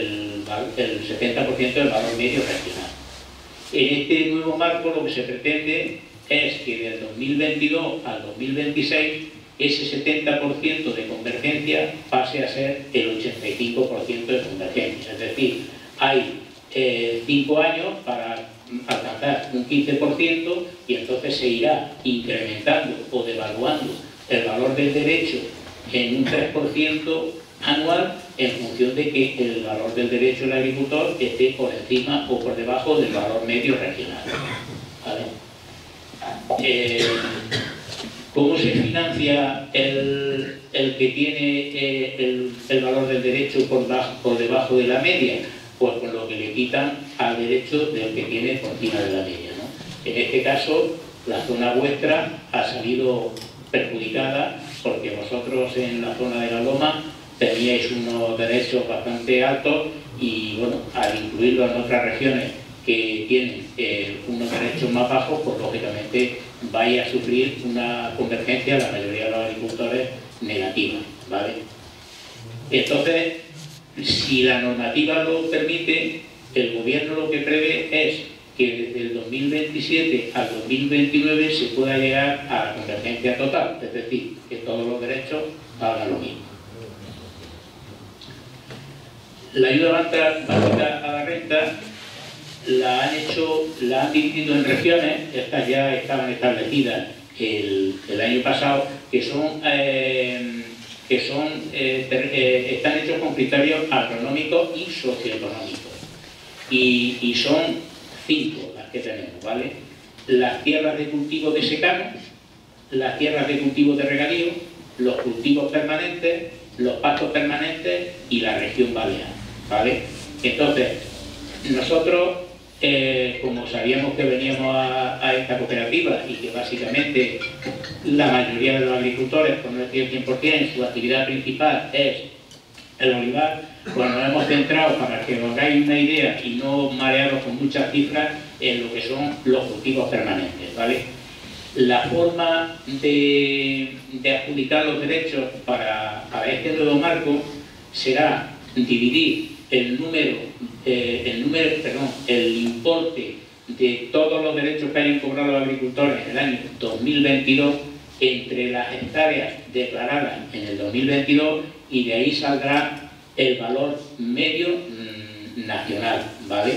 70% del valor medio regional. En este nuevo marco lo que se pretende es que del 2022 al 2026 ese 70% de convergencia pase a ser el 85% de convergencia. Es decir, hay 5 años para alcanzar un 15% y entonces se irá incrementando o devaluando el valor del derecho en un 3% anual en función de que el valor del derecho del agricultor esté por encima o por debajo del valor medio regional. ¿Vale? ¿Cómo se financia el que tiene el valor del derecho por debajo de la media? Pues con lo que le quitan al derecho del que tiene por encima de la media, ¿no? En este caso, la zona vuestra ha salido perjudicada porque vosotros en la zona de la Loma teníais unos derechos bastante altos y, bueno, al incluirlo en otras regiones que tienen unos derechos más bajos, pues lógicamente vais a sufrir una convergencia, la mayoría de los agricultores, negativa, ¿vale? Entonces, si la normativa lo permite, el gobierno lo que prevé es que desde el 2027 al 2029 se pueda llegar a la convergencia total, es decir, que todos los derechos valgan lo mismo. La ayuda básica a la renta la han dividido en regiones, estas ya estaban establecidas el año pasado, que están hechos con criterios agronómicos y socioeconómicos. Y son 5 las que tenemos, ¿vale? Las tierras de cultivo de secano, las tierras de cultivo de regadío, los cultivos permanentes, los pastos permanentes y la región balear, ¿vale? Entonces, nosotros, como sabíamos que veníamos a esta cooperativa y que básicamente la mayoría de los agricultores, por no decir el 100%, su actividad principal es el olivar, pues nos hemos centrado, para que os hagáis una idea y no marearos con muchas cifras, en lo que son los cultivos permanentes, ¿vale? La forma de adjudicar los derechos para este nuevo marco será dividir el importe de todos los derechos que hayan cobrado los agricultores en el año 2022 entre las hectáreas declaradas en el 2022 y de ahí saldrá el valor medio nacional, ¿vale?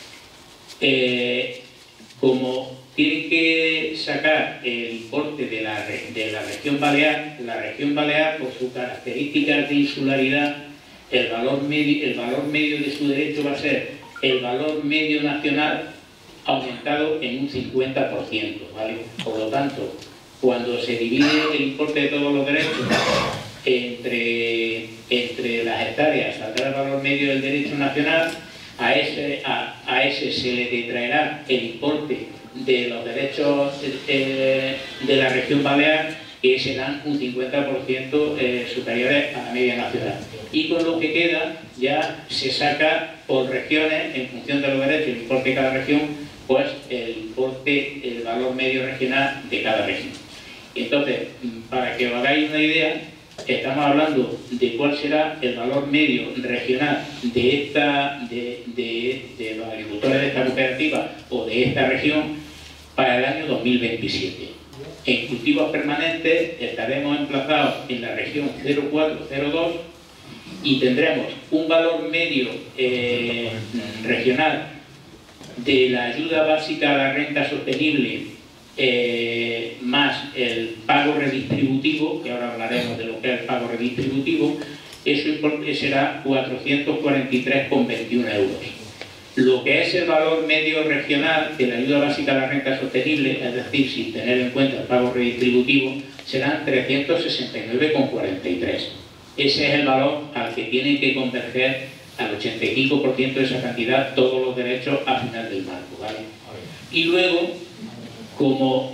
Como tienen que sacar el importe de la región balear, por sus características de insularidad, el valor medio de su derecho va a ser el valor medio nacional aumentado en un 50%, ¿vale? Por lo tanto, cuando se divide el importe de todos los derechos entre las hectáreas, saldrá el valor medio del derecho nacional, a ese se le detraerá el importe de los derechos de la región balear, que serán un 50% superiores a la media nacional. Y con lo que queda ya se saca por regiones, en función de los derechos, el importe de cada región, pues el valor medio regional de cada región. Entonces, para que os hagáis una idea, estamos hablando de cuál será el valor medio regional de los agricultores de esta cooperativa o de esta región para el año 2027. En cultivos permanentes estaremos emplazados en la región 0402 y tendremos un valor medio regional de la ayuda básica a la renta sostenible más el pago redistributivo, que ahora hablaremos de lo que es el pago redistributivo, eso será 443,21 euros. Lo que es el valor medio regional de la ayuda básica a la renta sostenible, es decir, sin tener en cuenta el pago redistributivo, serán 369,43. Ese es el valor al que tienen que converger al 85% de esa cantidad todos los derechos al final del marco, ¿vale? Y luego, como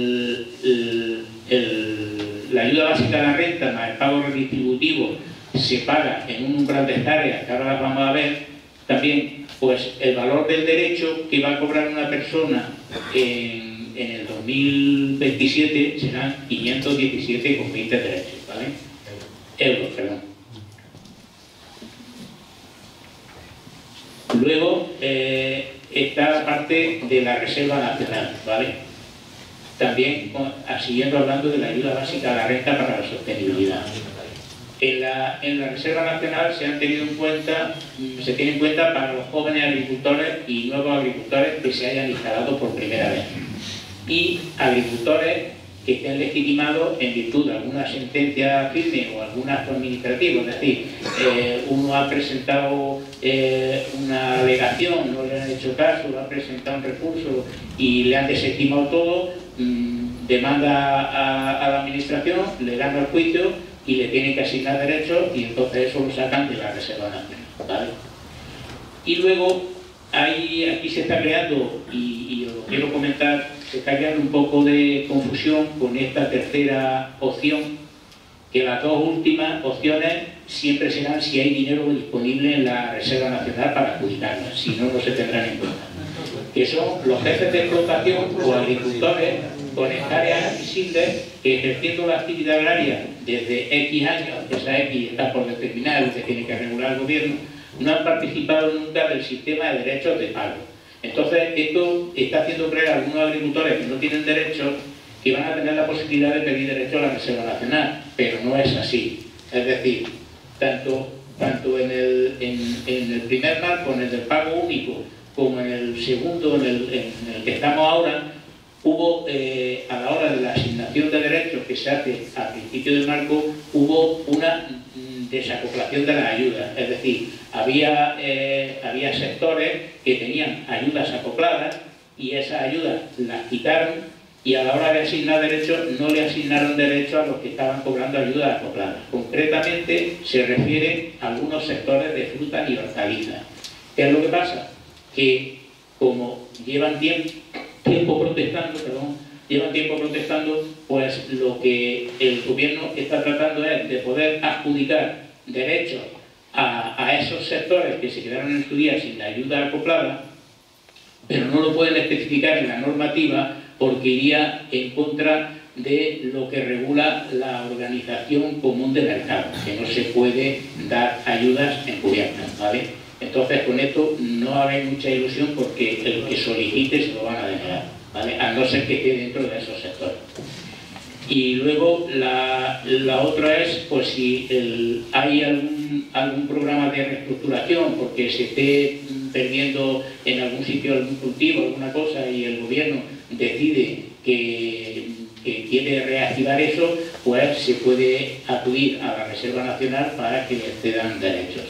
la ayuda básica a la renta más el pago redistributivo se paga en un umbral de hectáreas, que ahora las vamos a ver también, pues el valor del derecho que va a cobrar una persona en el 2027 serán 517,20 derechos, ¿vale? Euros, perdón. Luego está la parte de la Reserva Nacional, ¿vale? También siguiendo hablando de la ayuda básica a la renta para la sostenibilidad. En la Reserva Nacional se tiene en cuenta para los jóvenes agricultores y nuevos agricultores que se hayan instalado por primera vez. Y agricultores que estén legitimados en virtud de alguna sentencia firme o algún acto administrativo, es decir, uno ha presentado una alegación, no le han hecho caso, ha presentado un recurso y le han desestimado todo, demanda a la administración, le gana el juicio y le tienen que asignar derechos y entonces eso lo sacan de la Reserva Nacional, ¿vale? Y luego aquí se está creando, y os lo quiero comentar, se está creando un poco de confusión con esta tercera opción, que las dos últimas opciones siempre serán si hay dinero disponible en la Reserva Nacional para adjudicarlas, si no, no se tendrán en cuenta. Que son los jefes de explotación o agricultores con hectáreas visibles que ejerciendo la actividad agraria desde X años, esa X está por determinar, lo que tiene que regular el gobierno, no han participado nunca del sistema de derechos de pago. Entonces, esto está haciendo creer a algunos agricultores que no tienen derechos que van a tener la posibilidad de pedir derecho a la Reserva Nacional, pero no es así. Es decir, tanto en el primer marco, en el del pago único, como en el segundo, en el que estamos ahora, hubo, a la hora de la asignación de derechos que se hace al principio del marco, hubo una desacoplación de las ayudas. Es decir, había sectores que tenían ayudas acopladas y esas ayudas las quitaron y a la hora de asignar derechos no le asignaron derechos a los que estaban cobrando ayudas acopladas. Concretamente se refiere a algunos sectores de frutas y hortalizas. ¿Qué es lo que pasa? Que como llevan tiempo protestando, pues lo que el gobierno está tratando es de poder adjudicar derechos a esos sectores que se quedaron en su día sin la ayuda acoplada, pero no lo pueden especificar en la normativa porque iría en contra de lo que regula la Organización Común de Mercado, que no se puede dar ayudas encubiertas, ¿vale? Entonces con esto no va a haber mucha ilusión porque el que solicite se lo van a denegar, ¿vale? A no ser que esté dentro de esos sectores. Y luego la otra es, pues si hay algún programa de reestructuración porque se esté perdiendo en algún sitio algún cultivo, alguna cosa, y el gobierno decide que quiere reactivar eso, pues se puede acudir a la Reserva Nacional para que le cedan derechos.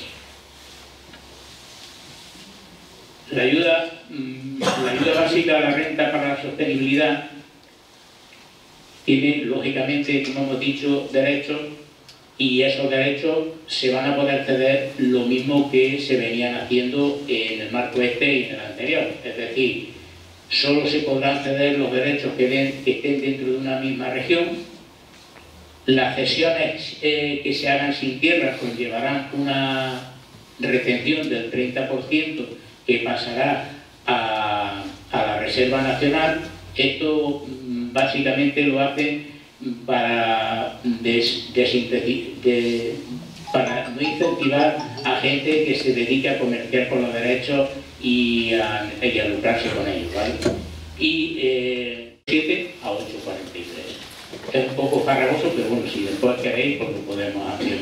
La ayuda básica a la renta para la sostenibilidad tiene, lógicamente, como hemos dicho, derechos, y esos derechos se van a poder ceder lo mismo que se venían haciendo en el marco este y en el anterior. Es decir, solo se podrán ceder los derechos que estén dentro de una misma región. Las cesiones que se hagan sin tierra conllevarán una retención del 30% que pasará a la Reserva Nacional. Esto básicamente lo hacen para no incentivar a gente que se dedique a comerciar con los derechos y a lucrarse con ellos, ¿vale? Y 7 a 8,43. Es un poco farragoso, pero bueno, si después queréis, pues lo podemos hacer.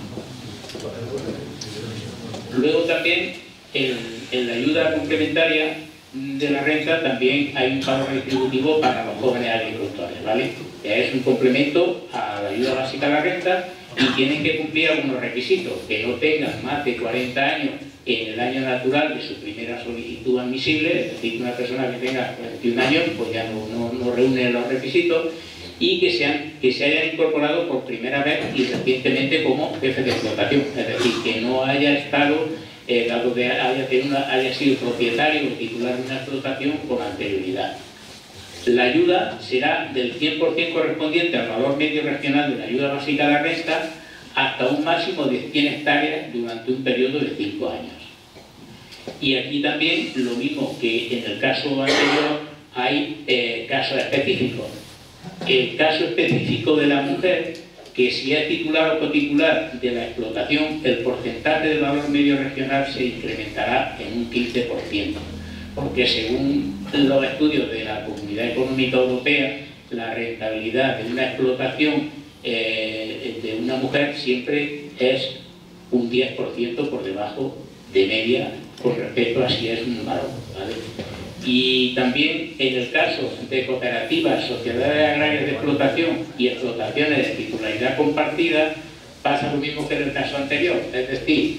Luego también en la ayuda complementaria de la renta también hay un pago retributivo para los jóvenes agricultores, ¿vale? Que es un complemento a la ayuda básica a la renta y tienen que cumplir algunos requisitos, que no tengan más de 40 años en el año natural de su primera solicitud admisible, es decir, una persona que tenga 41 años pues ya no reúne los requisitos, y que se hayan incorporado por primera vez y recientemente como jefe de explotación, es decir, que no haya estado dado que haya sido propietario o titular de una explotación con anterioridad. La ayuda será del 100% correspondiente al valor medio regional de la ayuda básica a la renta hasta un máximo de 100 hectáreas durante un periodo de 5 años. Y aquí también, lo mismo que en el caso anterior, hay casos específicos. El caso específico de la mujer, que si es titular o cotitular de la explotación, el porcentaje del valor medio regional se incrementará en un 15%, porque según los estudios de la Comunidad Económica Europea, la rentabilidad de una explotación de una mujer siempre es un 10% por debajo de media con respecto a si es un varón, ¿vale? Y también en el caso de cooperativas, sociedades agrarias de explotación y explotaciones de titularidad compartida, pasa lo mismo que en el caso anterior, es decir,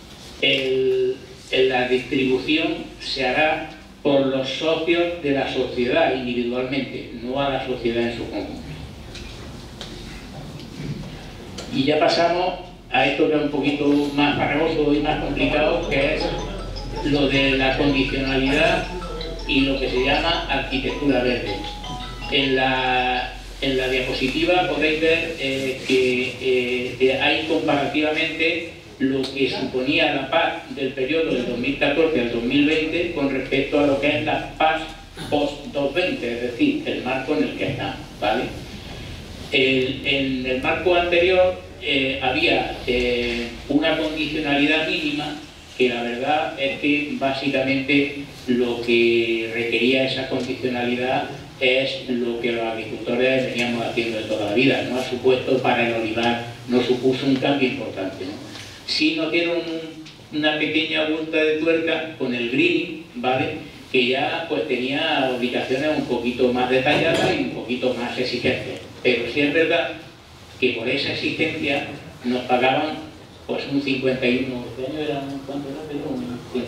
la distribución se hará por los socios de la sociedad individualmente, no a la sociedad en su conjunto. Y ya pasamos a esto que es un poquito más farragoso y más complicado, que es lo de la condicionalidad y lo que se llama arquitectura verde. En la diapositiva podéis ver que hay comparativamente lo que suponía la PAC del periodo del 2014 al 2020 con respecto a lo que es la PAC post-2020, es decir, el marco en el que estamos, ¿vale? En el marco anterior había una condicionalidad mínima, que la verdad es que básicamente lo que requería esa condicionalidad es lo que los agricultores veníamos haciendo de toda la vida. No ha supuesto para el olivar, no supuso un cambio importante, ¿no? Sí nos dieron una pequeña vuelta de tuerca con el greening, ¿vale? Que ya pues tenía ubicaciones un poquito más detalladas y un poquito más exigentes. Pero sí es verdad que por esa exigencia nos pagaban pues un 51, ¿cuánto era?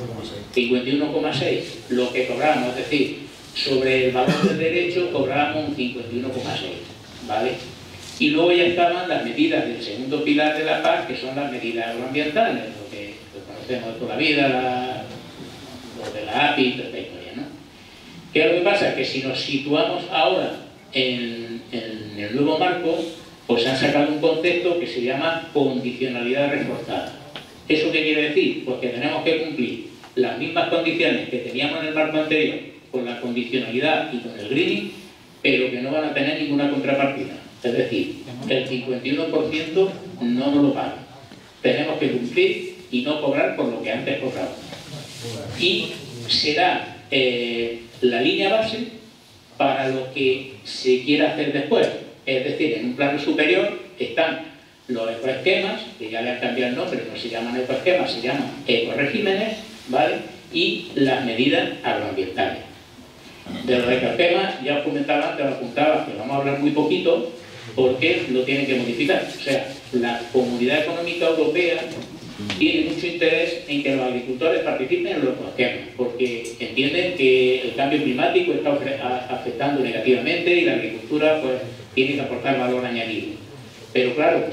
51,6, lo que cobrábamos, es decir, sobre el valor del derecho cobrábamos un 51,6, ¿vale? Y luego ya estaban las medidas del segundo pilar de la PAC, que son las medidas agroambientales, lo que conocemos de toda la vida, lo de la API, toda esta historia, ¿no? ¿Qué es lo que pasa? Que si nos situamos ahora en el nuevo marco, pues han sacado un concepto que se llama condicionalidad reforzada. ¿Eso qué quiere decir? Pues que tenemos que cumplir las mismas condiciones que teníamos en el marco anterior con la condicionalidad y con el greening, pero que no van a tener ninguna contrapartida. Es decir, el 51% no nos lo pagan. Tenemos que cumplir y no cobrar por lo que antes cobrábamos. Y será la línea base para lo que se quiera hacer después. Es decir, en un plano superior están los ecoesquemas, que ya le han cambiado el nombre, no se llaman ecoesquemas, se llaman ecoregímenes, ¿vale? Y las medidas agroambientales. De los ecoesquemas, ya os comentaba antes, os apuntaba que vamos a hablar muy poquito, porque lo tienen que modificar. O sea, la Comunidad Económica Europea tiene mucho interés en que los agricultores participen en los ecoesquemas, porque entienden que el cambio climático está afectando negativamente y la agricultura pues tiene que aportar valor añadido. Pero claro,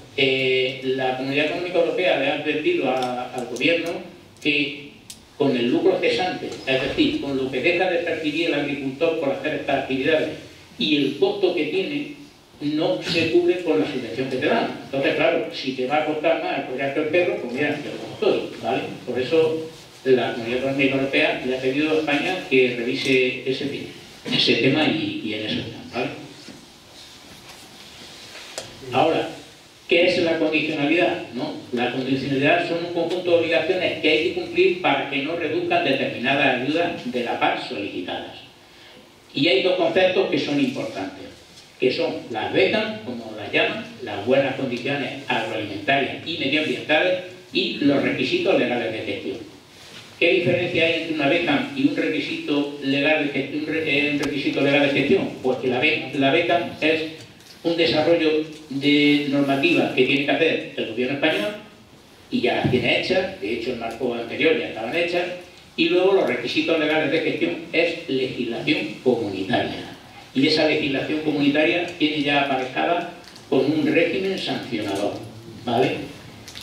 la Comunidad Económica Europea le ha advertido al gobierno que con el lucro cesante, es decir, con lo que deja de percibir el agricultor por hacer estas actividades y el costo que tiene, no se cubre con la subvención que te dan. Entonces, claro, si te va a costar más apoyarte el perro, pues mira, yo como estoy, ¿vale? Por eso la Comunidad Económica Europea le ha pedido a España que revise ese tema y en eso está, ¿vale? Ahora, ¿qué es la condicionalidad? ¿No? La condicionalidad son un conjunto de obligaciones que hay que cumplir para que no reduzcan determinadas ayudas de la PAC solicitadas. Y hay dos conceptos que son importantes, que son las becas, como las llaman, las buenas condiciones agroalimentarias y medioambientales, y los requisitos legales de gestión. ¿Qué diferencia hay entre una beca y un requisito legal de gestión? Pues que la beca es un desarrollo de normativa que tiene que hacer el gobierno español y ya las tiene hechas, de hecho el marco anterior ya estaban hechas, y luego los requisitos legales de gestión es legislación comunitaria. Y esa legislación comunitaria tiene ya aparejada con un régimen sancionador, ¿vale?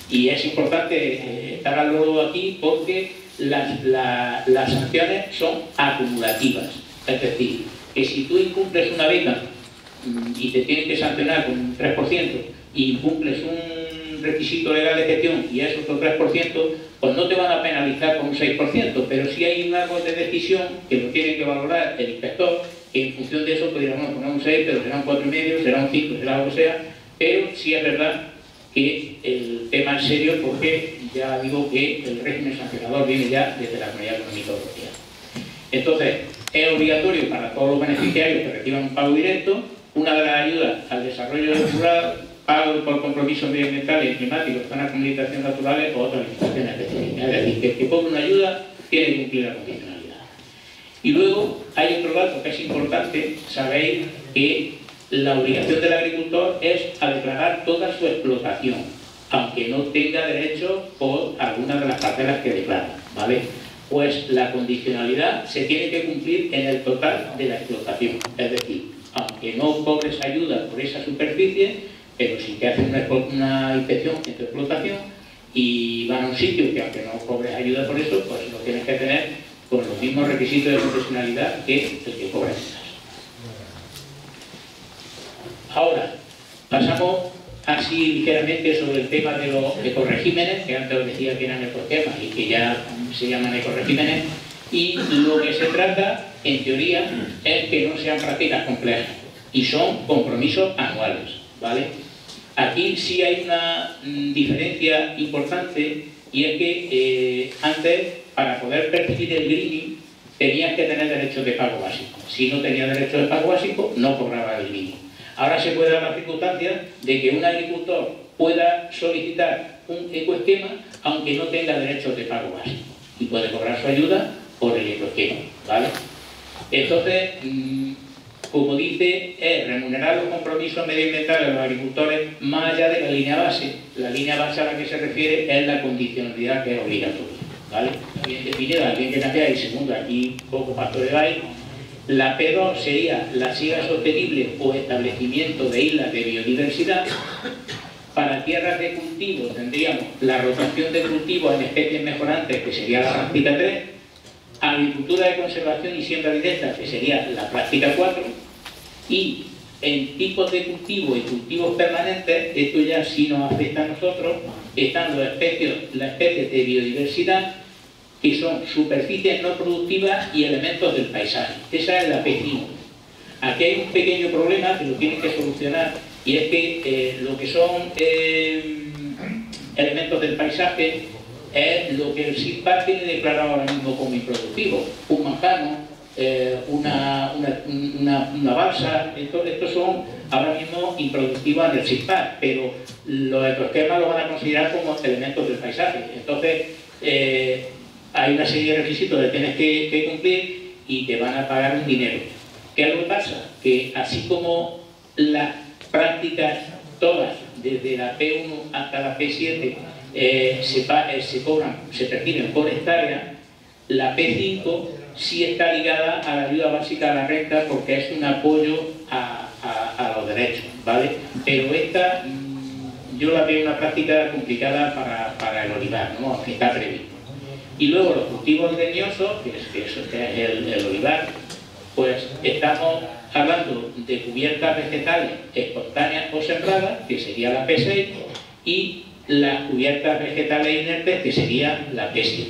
Y es importante estar al loro aquí porque las sanciones son acumulativas. Es decir, que si tú incumples una beca y te tienen que sancionar con un 3% y incumples un requisito legal de gestión y es otro 3%, pues no te van a penalizar con un 6%, pero sí hay un árbol de decisión que lo tiene que valorar el inspector, que en función de eso podríamos poner un 6, pero será un 4,5, será un 5, será lo que sea, pero sí es verdad que el tema es serio porque ya digo que el régimen sancionador viene ya desde la Comunidad Económica Europea. Entonces, es obligatorio para todos los beneficiarios que reciban un pago directo, una de las ayudas al desarrollo rural, pago por compromisos medioambientales y climáticos, zonas de comunicación naturales o otras limitaciones específicas. Es decir, que el que cobre una ayuda tiene que cumplir la condicionalidad. Y luego hay otro dato que es importante, sabéis que la obligación del agricultor es a declarar toda su explotación, aunque no tenga derecho por alguna de las parcelas que declara, ¿vale? Pues la condicionalidad se tiene que cumplir en el total de la explotación, es decir, aunque no cobres ayuda por esa superficie, pero sí que hacen una inspección en tu explotación y van a un sitio que aunque no cobres ayuda por eso, pues lo tienes que tener con los mismos requisitos de profesionalidad que el que cobra ayudas. Ahora, pasamos así ligeramente sobre el tema de los ecoregímenes, que antes os decía que eran ecosquemas y que ya se llaman ecoregímenes, y lo que se trata, en teoría, es que no sean prácticas complejas y son compromisos anuales, ¿vale? Aquí sí hay una diferencia importante y es que antes, para poder percibir el greening, tenías que tener derechos de pago básico. Si no tenías derechos de pago básico, no cobraba el greening. Ahora se puede dar la circunstancia de que un agricultor pueda solicitar un ecoesquema aunque no tenga derechos de pago básico y puede cobrar su ayuda por el ecoesquema, ¿vale? Entonces, como dice, es remunerar los compromisos medioambientales de los agricultores más allá de la línea base. La línea base a la que se refiere es la condicionalidad que es obligatoria, ¿vale? Bien definida, bien que cambiáis, segundo, aquí poco pastoreáis. La P2 sería la siega sostenible o establecimiento de islas de biodiversidad. Para tierras de cultivo tendríamos la rotación de cultivos en especies mejorantes, que sería la práctica 3, agricultura de conservación y siembra directa, que sería la práctica 4, y en tipos de cultivo y cultivos permanentes, esto ya sí nos afecta a nosotros, están las especies de biodiversidad, que son superficies no productivas y elementos del paisaje. Esa es la P5. Aquí hay un pequeño problema que lo tienen que solucionar, y es que lo que son elementos del paisaje es lo que el SIPAR tiene declarado ahora mismo como improductivo. Un manzano, una balsa, estos son ahora mismo improductivos en el SIPAR, pero los ecoesquemas los van a considerar como elementos del paisaje. Entonces, hay una serie de requisitos que tienes que cumplir y te van a pagar un dinero. ¿Qué es lo que pasa? Que así como las prácticas todas, desde la P1 hasta la P7, se perciben por hectárea, la P5 sí está ligada a la ayuda básica a la renta porque es un apoyo a los derechos, ¿vale? Pero esta yo la veo una práctica complicada para el olivar, ¿no? Aunque está previsto. Y luego los cultivos leñosos, que es el olivar, pues estamos hablando de cubiertas vegetales espontáneas o sembradas, que sería la P6, y las cubiertas vegetales inertes, que sería la P7.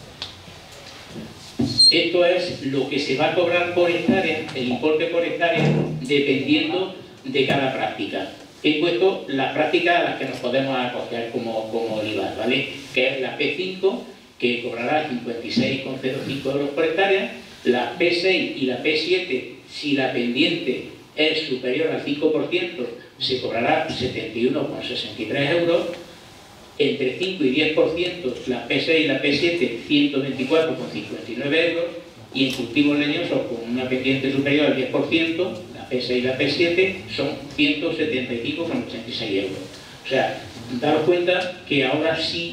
Esto es lo que se va a cobrar por hectárea, el importe por hectárea, dependiendo de cada práctica. He puesto las prácticas a las que nos podemos acoger como olivar, ¿vale? Que es la P5, que cobrará 56,05 euros por hectárea, la P6 y la P7, si la pendiente es superior al 5%, se cobrará 71,63 euros, entre 5 y 10%, la P6 y la P7, 124,59 euros, y en cultivos leñosos con una pendiente superior al 10%, la P6 y la P7 son 175,86 euros. O sea, daros cuenta que ahora sí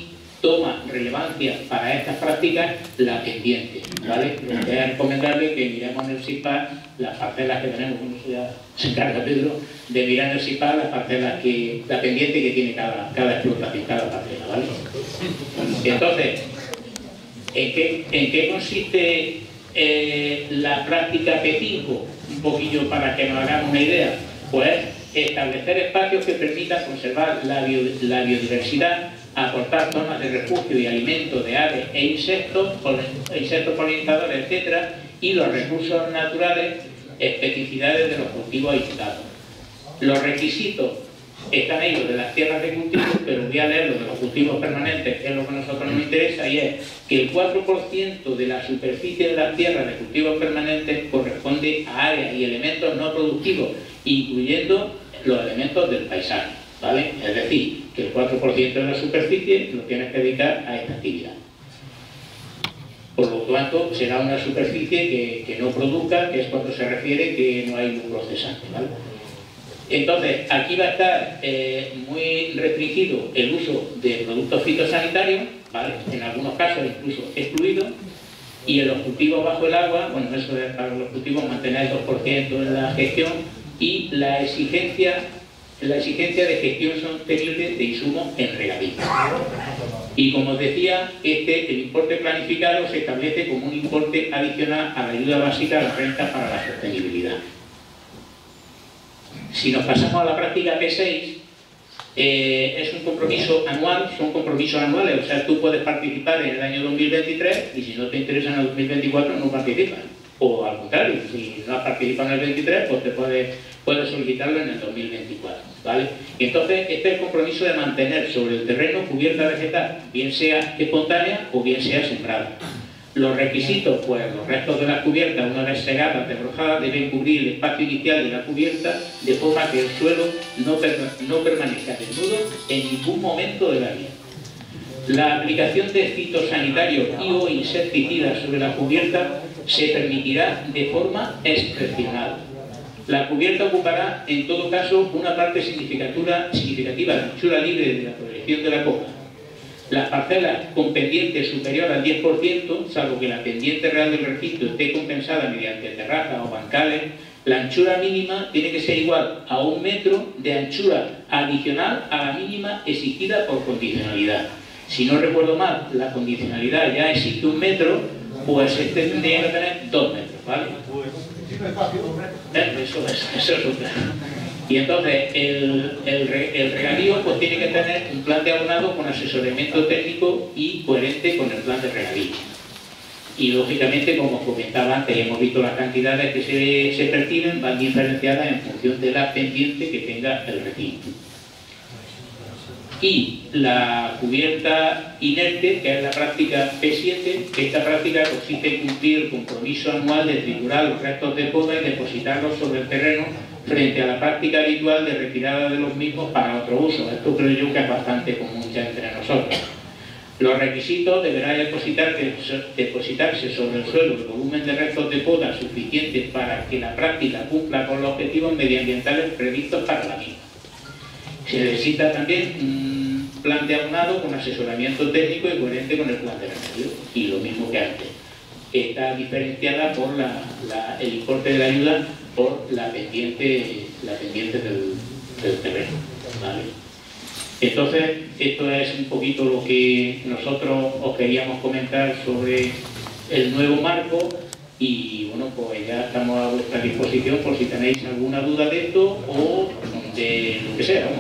toma relevancia para estas prácticas la pendiente, ¿vale? Lo que es recomendable que miremos en el SIPA las parcelas que tenemos, como eso ya se encarga Pedro, de mirar en el SIPA las parcelas la pendiente que tiene cada explotación, cada parcela, ¿vale? Entonces, ¿en qué consiste la práctica P5? Un poquillo para que nos hagamos una idea. Pues establecer espacios que permitan conservar la biodiversidad, aportar zonas de refugio y alimento de aves e insectos polinizadores, etc., y los recursos naturales, especificidades de los cultivos aislados. Los requisitos están ahí los de las tierras de cultivo, pero voy a leer los de los cultivos permanentes, que es lo que a nosotros nos interesa, y es que el 4% de la superficie de las tierras de cultivos permanentes corresponde a áreas y elementos no productivos, incluyendo los elementos del paisaje, ¿vale? Es decir, que el 4% de la superficie lo tienes que dedicar a esta actividad. Por lo tanto, será una superficie que no produzca, que es cuando se refiere que no hay lucro cesante, ¿vale? Entonces, aquí va a estar muy restringido el uso de productos fitosanitarios, ¿vale? En algunos casos incluso excluido, y en los cultivos bajo el agua, bueno, eso es para los cultivos mantener el 2% en la gestión, y la exigencia de gestión sostenible de insumos en regadío. Y como os decía, el importe planificado se establece como un importe adicional a la ayuda básica a la renta para la sostenibilidad. Si nos pasamos a la práctica P6, es un compromiso anual, son compromisos anuales, o sea, tú puedes participar en el año 2023 y si no te interesa en el 2024 no participas. O al contrario, si no has participado en el 23, pues te puedes solicitarlo en el 2024, ¿vale? Y entonces, este es el compromiso de mantener sobre el terreno cubierta vegetal, bien sea espontánea o bien sea sembrada. Los requisitos, pues los restos de la cubierta, una vez segadas, desbrojadas, deben cubrir el espacio inicial de la cubierta de forma que el suelo no permanezca desnudo en ningún momento de la vida. La aplicación de fitosanitarios y o insecticidas sobre la cubierta se permitirá de forma excepcional. La cubierta ocupará, en todo caso, una parte significativa de anchura libre de la proyección de la copa. Las parcelas con pendiente superior al 10%, salvo que la pendiente real del registro esté compensada mediante terrazas o bancales, la anchura mínima tiene que ser igual a 1 metro de anchura adicional a la mínima exigida por condicionalidad. Si no recuerdo mal, la condicionalidad ya exige 1 metro, pues este tendría que tener 2 metros, ¿vale? Eso es otra. Y entonces el regadío pues tiene que tener un plan de abonado con asesoramiento técnico y coherente con el plan de regadío. Y lógicamente, como os comentaba antes, hemos visto las cantidades que se perciben, van diferenciadas en función de la pendiente que tenga el recinto. Y la cubierta inerte, que es la práctica P7, que esta práctica consiste en cumplir el compromiso anual de triturar los restos de poda y depositarlos sobre el terreno frente a la práctica habitual de retirada de los mismos para otro uso. Esto creo yo que es bastante común ya entre nosotros. Los requisitos deberán depositarse sobre el suelo el volumen de restos de poda suficiente para que la práctica cumpla con los objetivos medioambientales previstos para la misma. Se necesita también un plan de abonado con asesoramiento técnico y coherente con el plan de remedio, y lo mismo que antes. Está diferenciada por el importe de la ayuda por la pendiente del terreno, ¿vale? Entonces, esto es un poquito lo que nosotros os queríamos comentar sobre el nuevo marco, y bueno, pues ya estamos a vuestra disposición por si tenéis alguna duda de esto o de lo que sea.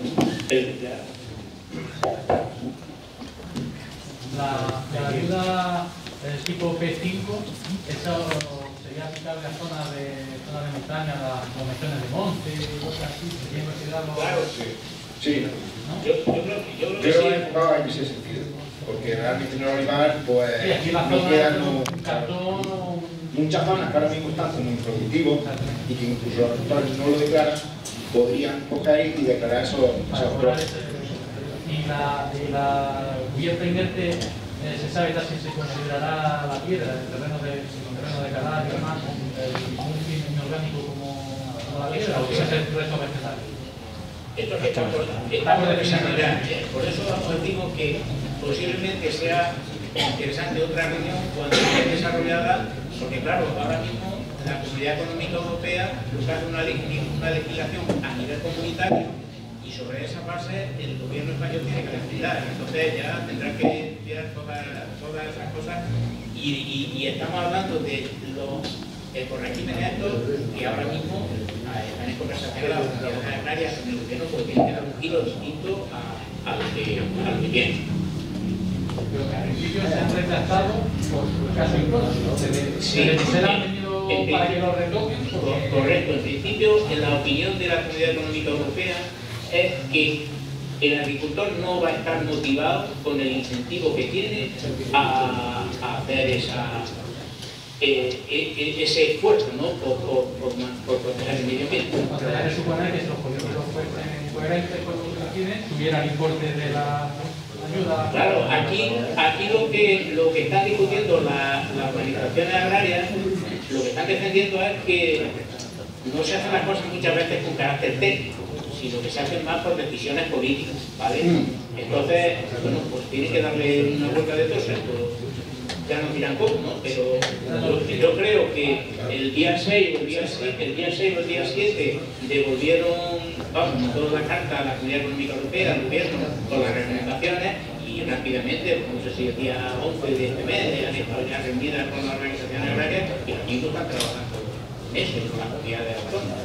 La ayuda tipo P5, eso sería aplicable a zonas de montaña, a las formaciones de monte y cosas así, sería considerarlo. Claro, sí. ¿No? Yo creo que sí. Lo enfocaba en ese sentido, porque realmente en el olivar, pues, sí, aquí la no quedan muchas zonas que ahora mismo están como improductivos y que incluso los agricultores no lo declaran, podrían coger y declarar esos trozos. Y la cubierta inerte, se sabe si se considerará la piedra, el terreno de calar y demás, un fin inorgánico como la piedra, o si es el resto vegetal. Esto está por desarrollar. Por eso os digo que posiblemente sea interesante otra reunión cuando esté desarrollada, porque claro, ahora mismo la Comunidad Económica Europea hace una legislación a nivel comunitario y sobre esa base el gobierno español tiene que legislar. Entonces ya tendrá que estudiar todas esas cosas y estamos hablando de los ecoregímenes estos que ahora mismo están en conversación las comunidades agrarias con el gobierno porque tienen que dar un giro distinto a lo que viene. Pero que al principio se han rechazado por el caso incluso. Sí, se han venido para que lo retoquen. Correcto. En principio, en la opinión de la Comunidad Económica Europea es que el agricultor no va a estar motivado con el incentivo que tiene a hacer ese esfuerzo, ¿no? por proteger el medio ambiente. Se debe suponer que los políticos fuesen coherentes con lo que tienen, tuvieran importe de la ayuda. Claro, aquí lo que están discutiendo las organizaciones agrarias, lo que están defendiendo es que no se hacen las cosas muchas veces con carácter técnico, sino que se hacen más por decisiones políticas, ¿vale? Entonces, bueno, pues tienen que darle una vuelta de torcer, ya nos dirán cómo, ¿no? Pero yo creo que el día 6 o el día 7 devolvieron, vamos, toda la carta a la Comunidad Económica Europea, al gobierno, con las recomendaciones y rápidamente, no sé si el día 11 de este mes, han estado ya reunidas con las organizaciones agrarias y aquí no están trabajando en eso, con las comunidades autónomas.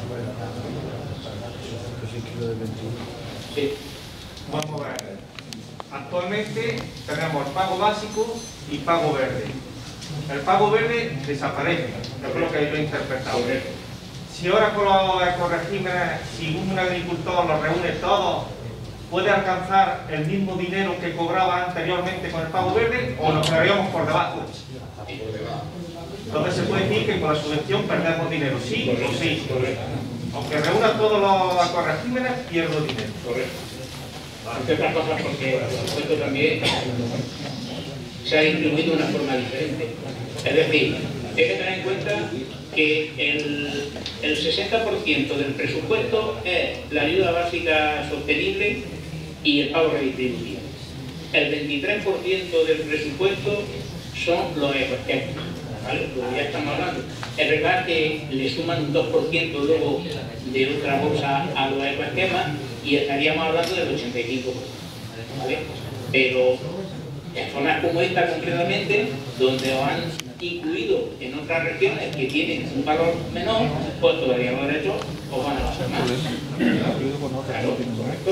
Sí. Vamos a ver. Actualmente tenemos pago básico y pago verde. El pago verde desaparece, yo creo que lo he interpretado. Si ahora con los ecoregímenes, si un agricultor los reúne todos, ¿puede alcanzar el mismo dinero que cobraba anteriormente con el pago verde o nos quedaríamos por debajo? Entonces se puede decir que con la subvención perdemos dinero, sí o sí. Aunque reúna todos los ecoregímenes, pierdo dinero. Correcto. Entre otras cosas porque esto también se ha distribuido de una forma diferente. Es decir, hay que tener en cuenta que el 60% del presupuesto es la ayuda básica sostenible y el pago redistributivo. El 23% del presupuesto son los ecoesquemas, ¿vale? Lo que ya estamos hablando. Es verdad que le suman un 2% luego de otra bolsa a los ecoesquemas y estaríamos hablando del 85%, ¿vale? Pero en zonas como esta concretamente, donde os han incluido en otras regiones que tienen un valor menor, pues todavía los derechos os van a bajar más. Claro, correcto.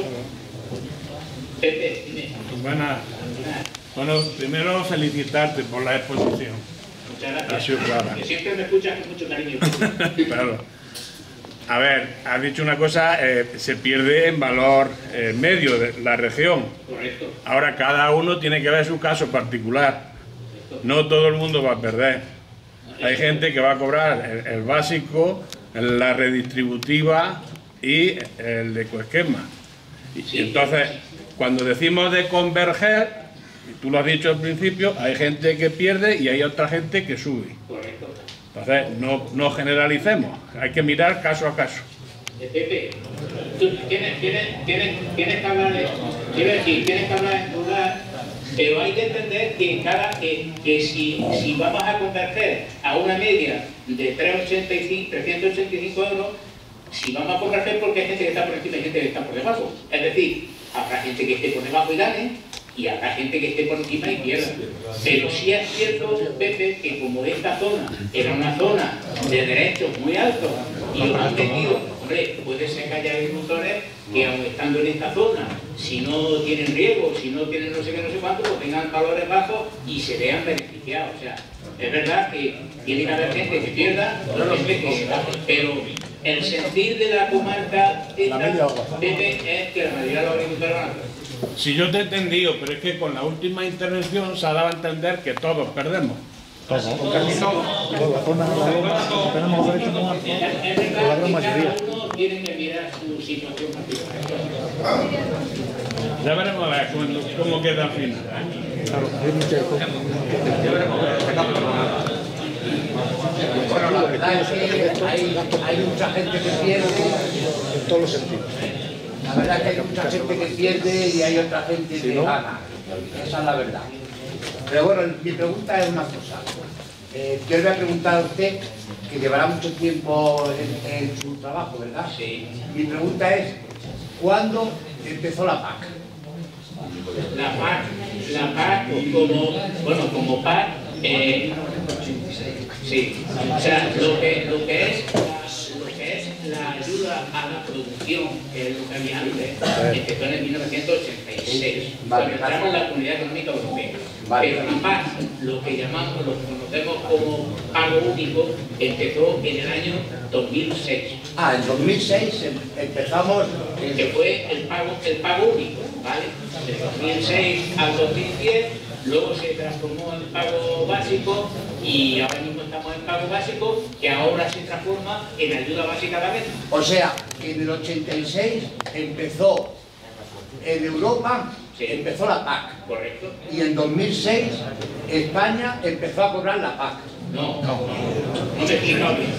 Buenas. Bueno, primero felicitarte por la exposición. Muchas gracias. Ha sido clara. Que siempre me escuchas con mucho cariño. Claro. A ver, has dicho una cosa, se pierde en valor medio de la región. Correcto. Ahora cada uno tiene que ver su caso particular. No todo el mundo va a perder. Hay gente que va a cobrar el básico, la redistributiva y el de ecoesquema. Y entonces, cuando decimos de converger, y tú lo has dicho al principio, hay gente que pierde y hay otra gente que sube. Correcto. Entonces, no generalicemos, hay que mirar caso a caso. Pepe, tú tienes que hablar de, quiero decir, tienes que hablar en plural, pero hay que entender que si vamos a converger a una media de 385 euros, si vamos a converger porque hay gente que está por encima y gente que está por debajo. Es decir, habrá gente que esté por debajo y gane, y habrá gente que esté por encima y pierda. Pero sí es cierto, Pepe, que como esta zona era una zona de derechos muy altos y los han metido, hombre, puede ser que haya agricultores que aun estando en esta zona, si no tienen riego, si no tienen no sé qué, no sé cuánto, pues tengan valores bajos y se vean beneficiados. O sea, es verdad que tiene que haber gente que pierda, pero el sentir de la comarca esta, Pepe, es que la mayoría de los agricultores van a perder. Si yo te he entendido, pero es que con la última intervención se ha dado a entender que todos perdemos. Todos. Tenemos derechos muy altos. La gran mayoría. Uno tiene que mirar su situación particular. Ya veremos a ver cómo queda al final. Claro, hay mucha cosa. Bueno, la verdad es que hay mucha gente que pierde en todos los sentidos. La La verdad es que hay mucha gente que pierde y hay otra gente que gana. Esa es la verdad. Pero bueno, mi pregunta es una cosa. Yo le voy a preguntar a usted, que llevará mucho tiempo en su trabajo, ¿verdad? Sí. Mi pregunta es, ¿cuándo empezó la PAC? La PAC como PAC, sí, o sea, lo que es la ayuda a la producción, que es lo que había antes, empezó en el 1986, cuando entramos en la Comunidad Económica Europea. Pero la PAC, lo que conocemos como pago único, empezó en el año 2006. En 2006 empezamos... Que fue el pago único, ¿vale? De 2006 al 2010, luego se transformó en pago básico y ahora mismo estamos en pago básico, que ahora se transforma en ayuda básica también. O sea, que en el 86 empezó en Europa, empezó la PAC. Correcto. Y en 2006 España empezó a cobrar la PAC. No te he explicado bien.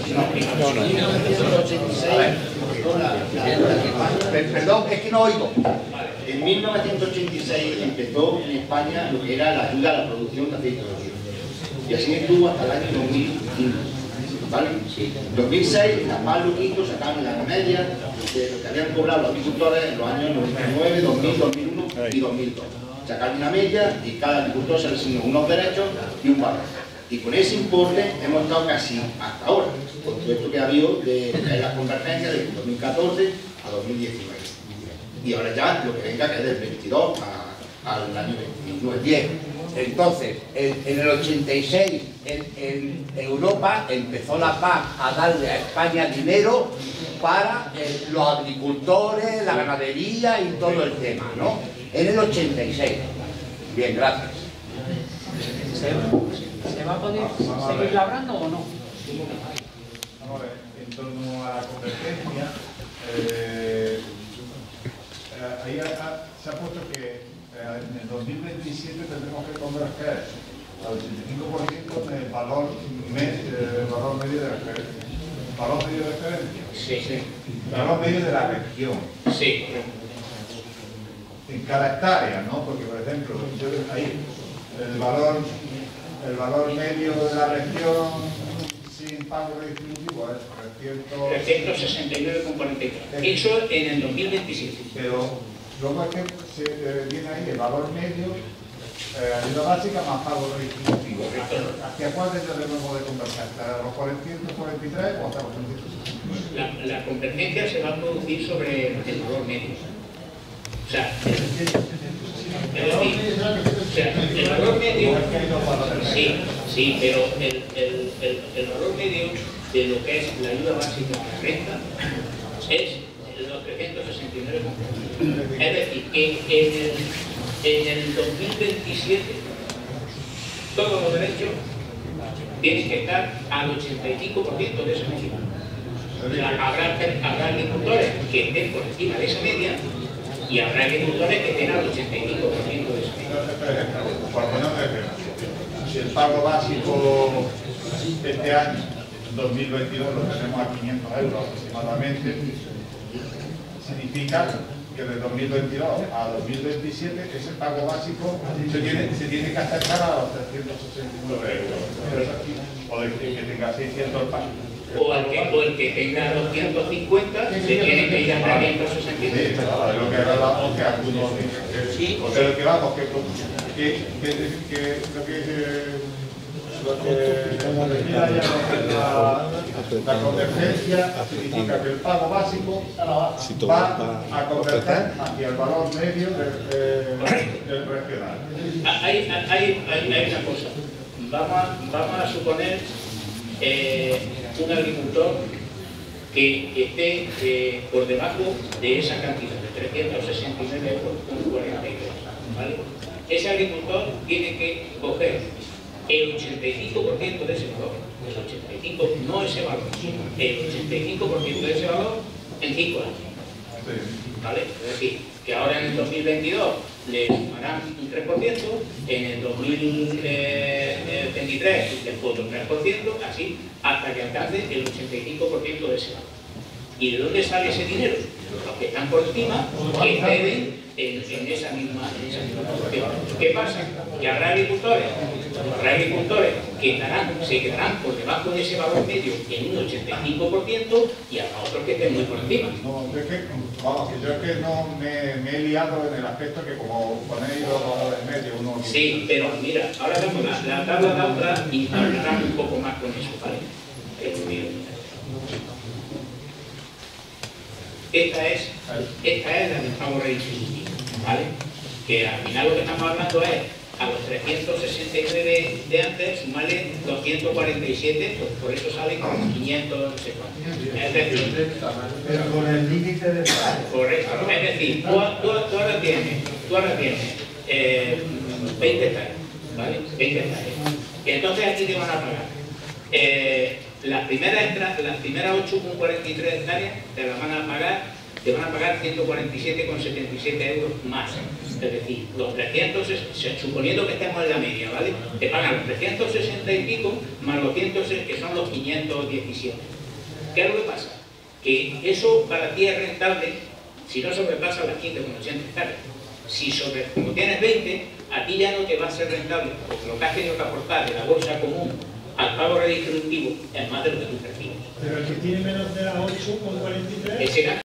Perdón, es que no oigo. En 1986 empezó en España lo que era la ayuda a la producción de aceite de oliva. Y así estuvo hasta el año 2005. ¿Vale? En 2006, la PAC lo que hizo, sacaron la media de lo que habían cobrado los agricultores en los años 99, 2000, 2001 y 2002. Sacaron una media y cada agricultor se le asignó unos derechos y un valor. Y con ese importe hemos estado casi hasta ahora, con todo esto que ha habido de la convergencia de 2014 a 2019. Y ahora ya lo que venga que es del 22 al año 29. Bien, entonces, en el 86 en Europa empezó la PAC a darle a España dinero para los agricultores, la ganadería y todo el tema, ¿no? En el 86. Bien, gracias. ¿Se va a poder seguir labrando o no? Vamos a ver, en torno a la convergencia, ahí se ha puesto que en el 2027 tendremos que converger al 85% del valor medio de referencia. ¿Valor medio de referencia? Sí. Valor medio de la región. Sí. En cada hectárea, ¿no? Porque, por ejemplo, ahí el valor medio de la región sin pago redistributivo es 369,43. Eso en el 2027. Pero luego es que viene ahí el valor medio, ayuda básica más pago redistributivo. ¿Hacia cuál debemos de converger? ¿Hasta los 443 o hasta los 460? La convergencia se va a producir sobre el valor medio. O sea, el valor medio, sí, pero el valor medio de lo que es la ayuda básica a la renta es los 369,43. Es decir, que en el 2027 todos los derechos tienen que estar al 85% de esa media. Habrá agricultores que estén por encima de esa media y habrá agricultores que estén al 85% de esa media. Por poner un ejemplo, si el pago básico este año, 2022, lo tenemos a 500 euros aproximadamente, significa que de 2022 a 2027 ese pago básico se tiene que acercar a los 369 euros. O el que tenga 600 pagos. O el que tenga 250 se tiene que ir a 369. Sí, claro, es lo que hablamos que algunos dicen. O sea, lo que vamos, la convergencia significa que el pago básico va a converger hacia el valor medio del regional. Hay una cosa. Vamos a suponer un agricultor que esté por debajo de esa cantidad, de 369 euros con 42, ¿vale? Ese agricultor tiene que coger el 85% de ese valor, el 85%, no ese valor, el 85% de ese valor en 5 años. ¿Vale? Es decir, que ahora en el 2022 le sumarán un 3%, en el 2023 después un 3%, así hasta que alcance el 85% de ese valor. ¿Y de dónde sale ese dinero? los que están por encima, que ceden en esa misma proporción. ¿Qué pasa? Que habrá agricultores que se quedarán por debajo de ese valor medio en un 85% y habrá otros que estén muy por encima. No, es que, vamos, que yo es que no me he liado en el aspecto que como ponéis los valores medios uno... Sí, pero mira, ahora vemos la tabla de otra y hablarán un poco más con eso, ¿vale? Esta es la del pago redistributivo, ¿vale? Que al final lo que estamos hablando es a los 369 de antes sumarle 247, pues por eso sale como 500, no sé cuánto. Es decir, pero con el límite de pago. Correcto, es decir, tú ahora tienes 20 hectáreas, ¿vale? 20 hectáreas. Y entonces aquí te van a pagar. Las primeras 8,43 hectáreas te van a pagar 147,77 euros más. Es decir, los 300, suponiendo que estemos en la media, ¿vale? Te pagan los 360 y pico más los 100, que son los 517. ¿Qué es lo que pasa? Que eso para ti es rentable si no sobrepasa las 15,80 hectáreas. Si como tienes 20, a ti ya no te va a ser rentable, porque lo que has tenido que aportar de la bolsa común al pago redistributivo es más de lo que tú percibes. Pero el que tiene menos de la 8,43...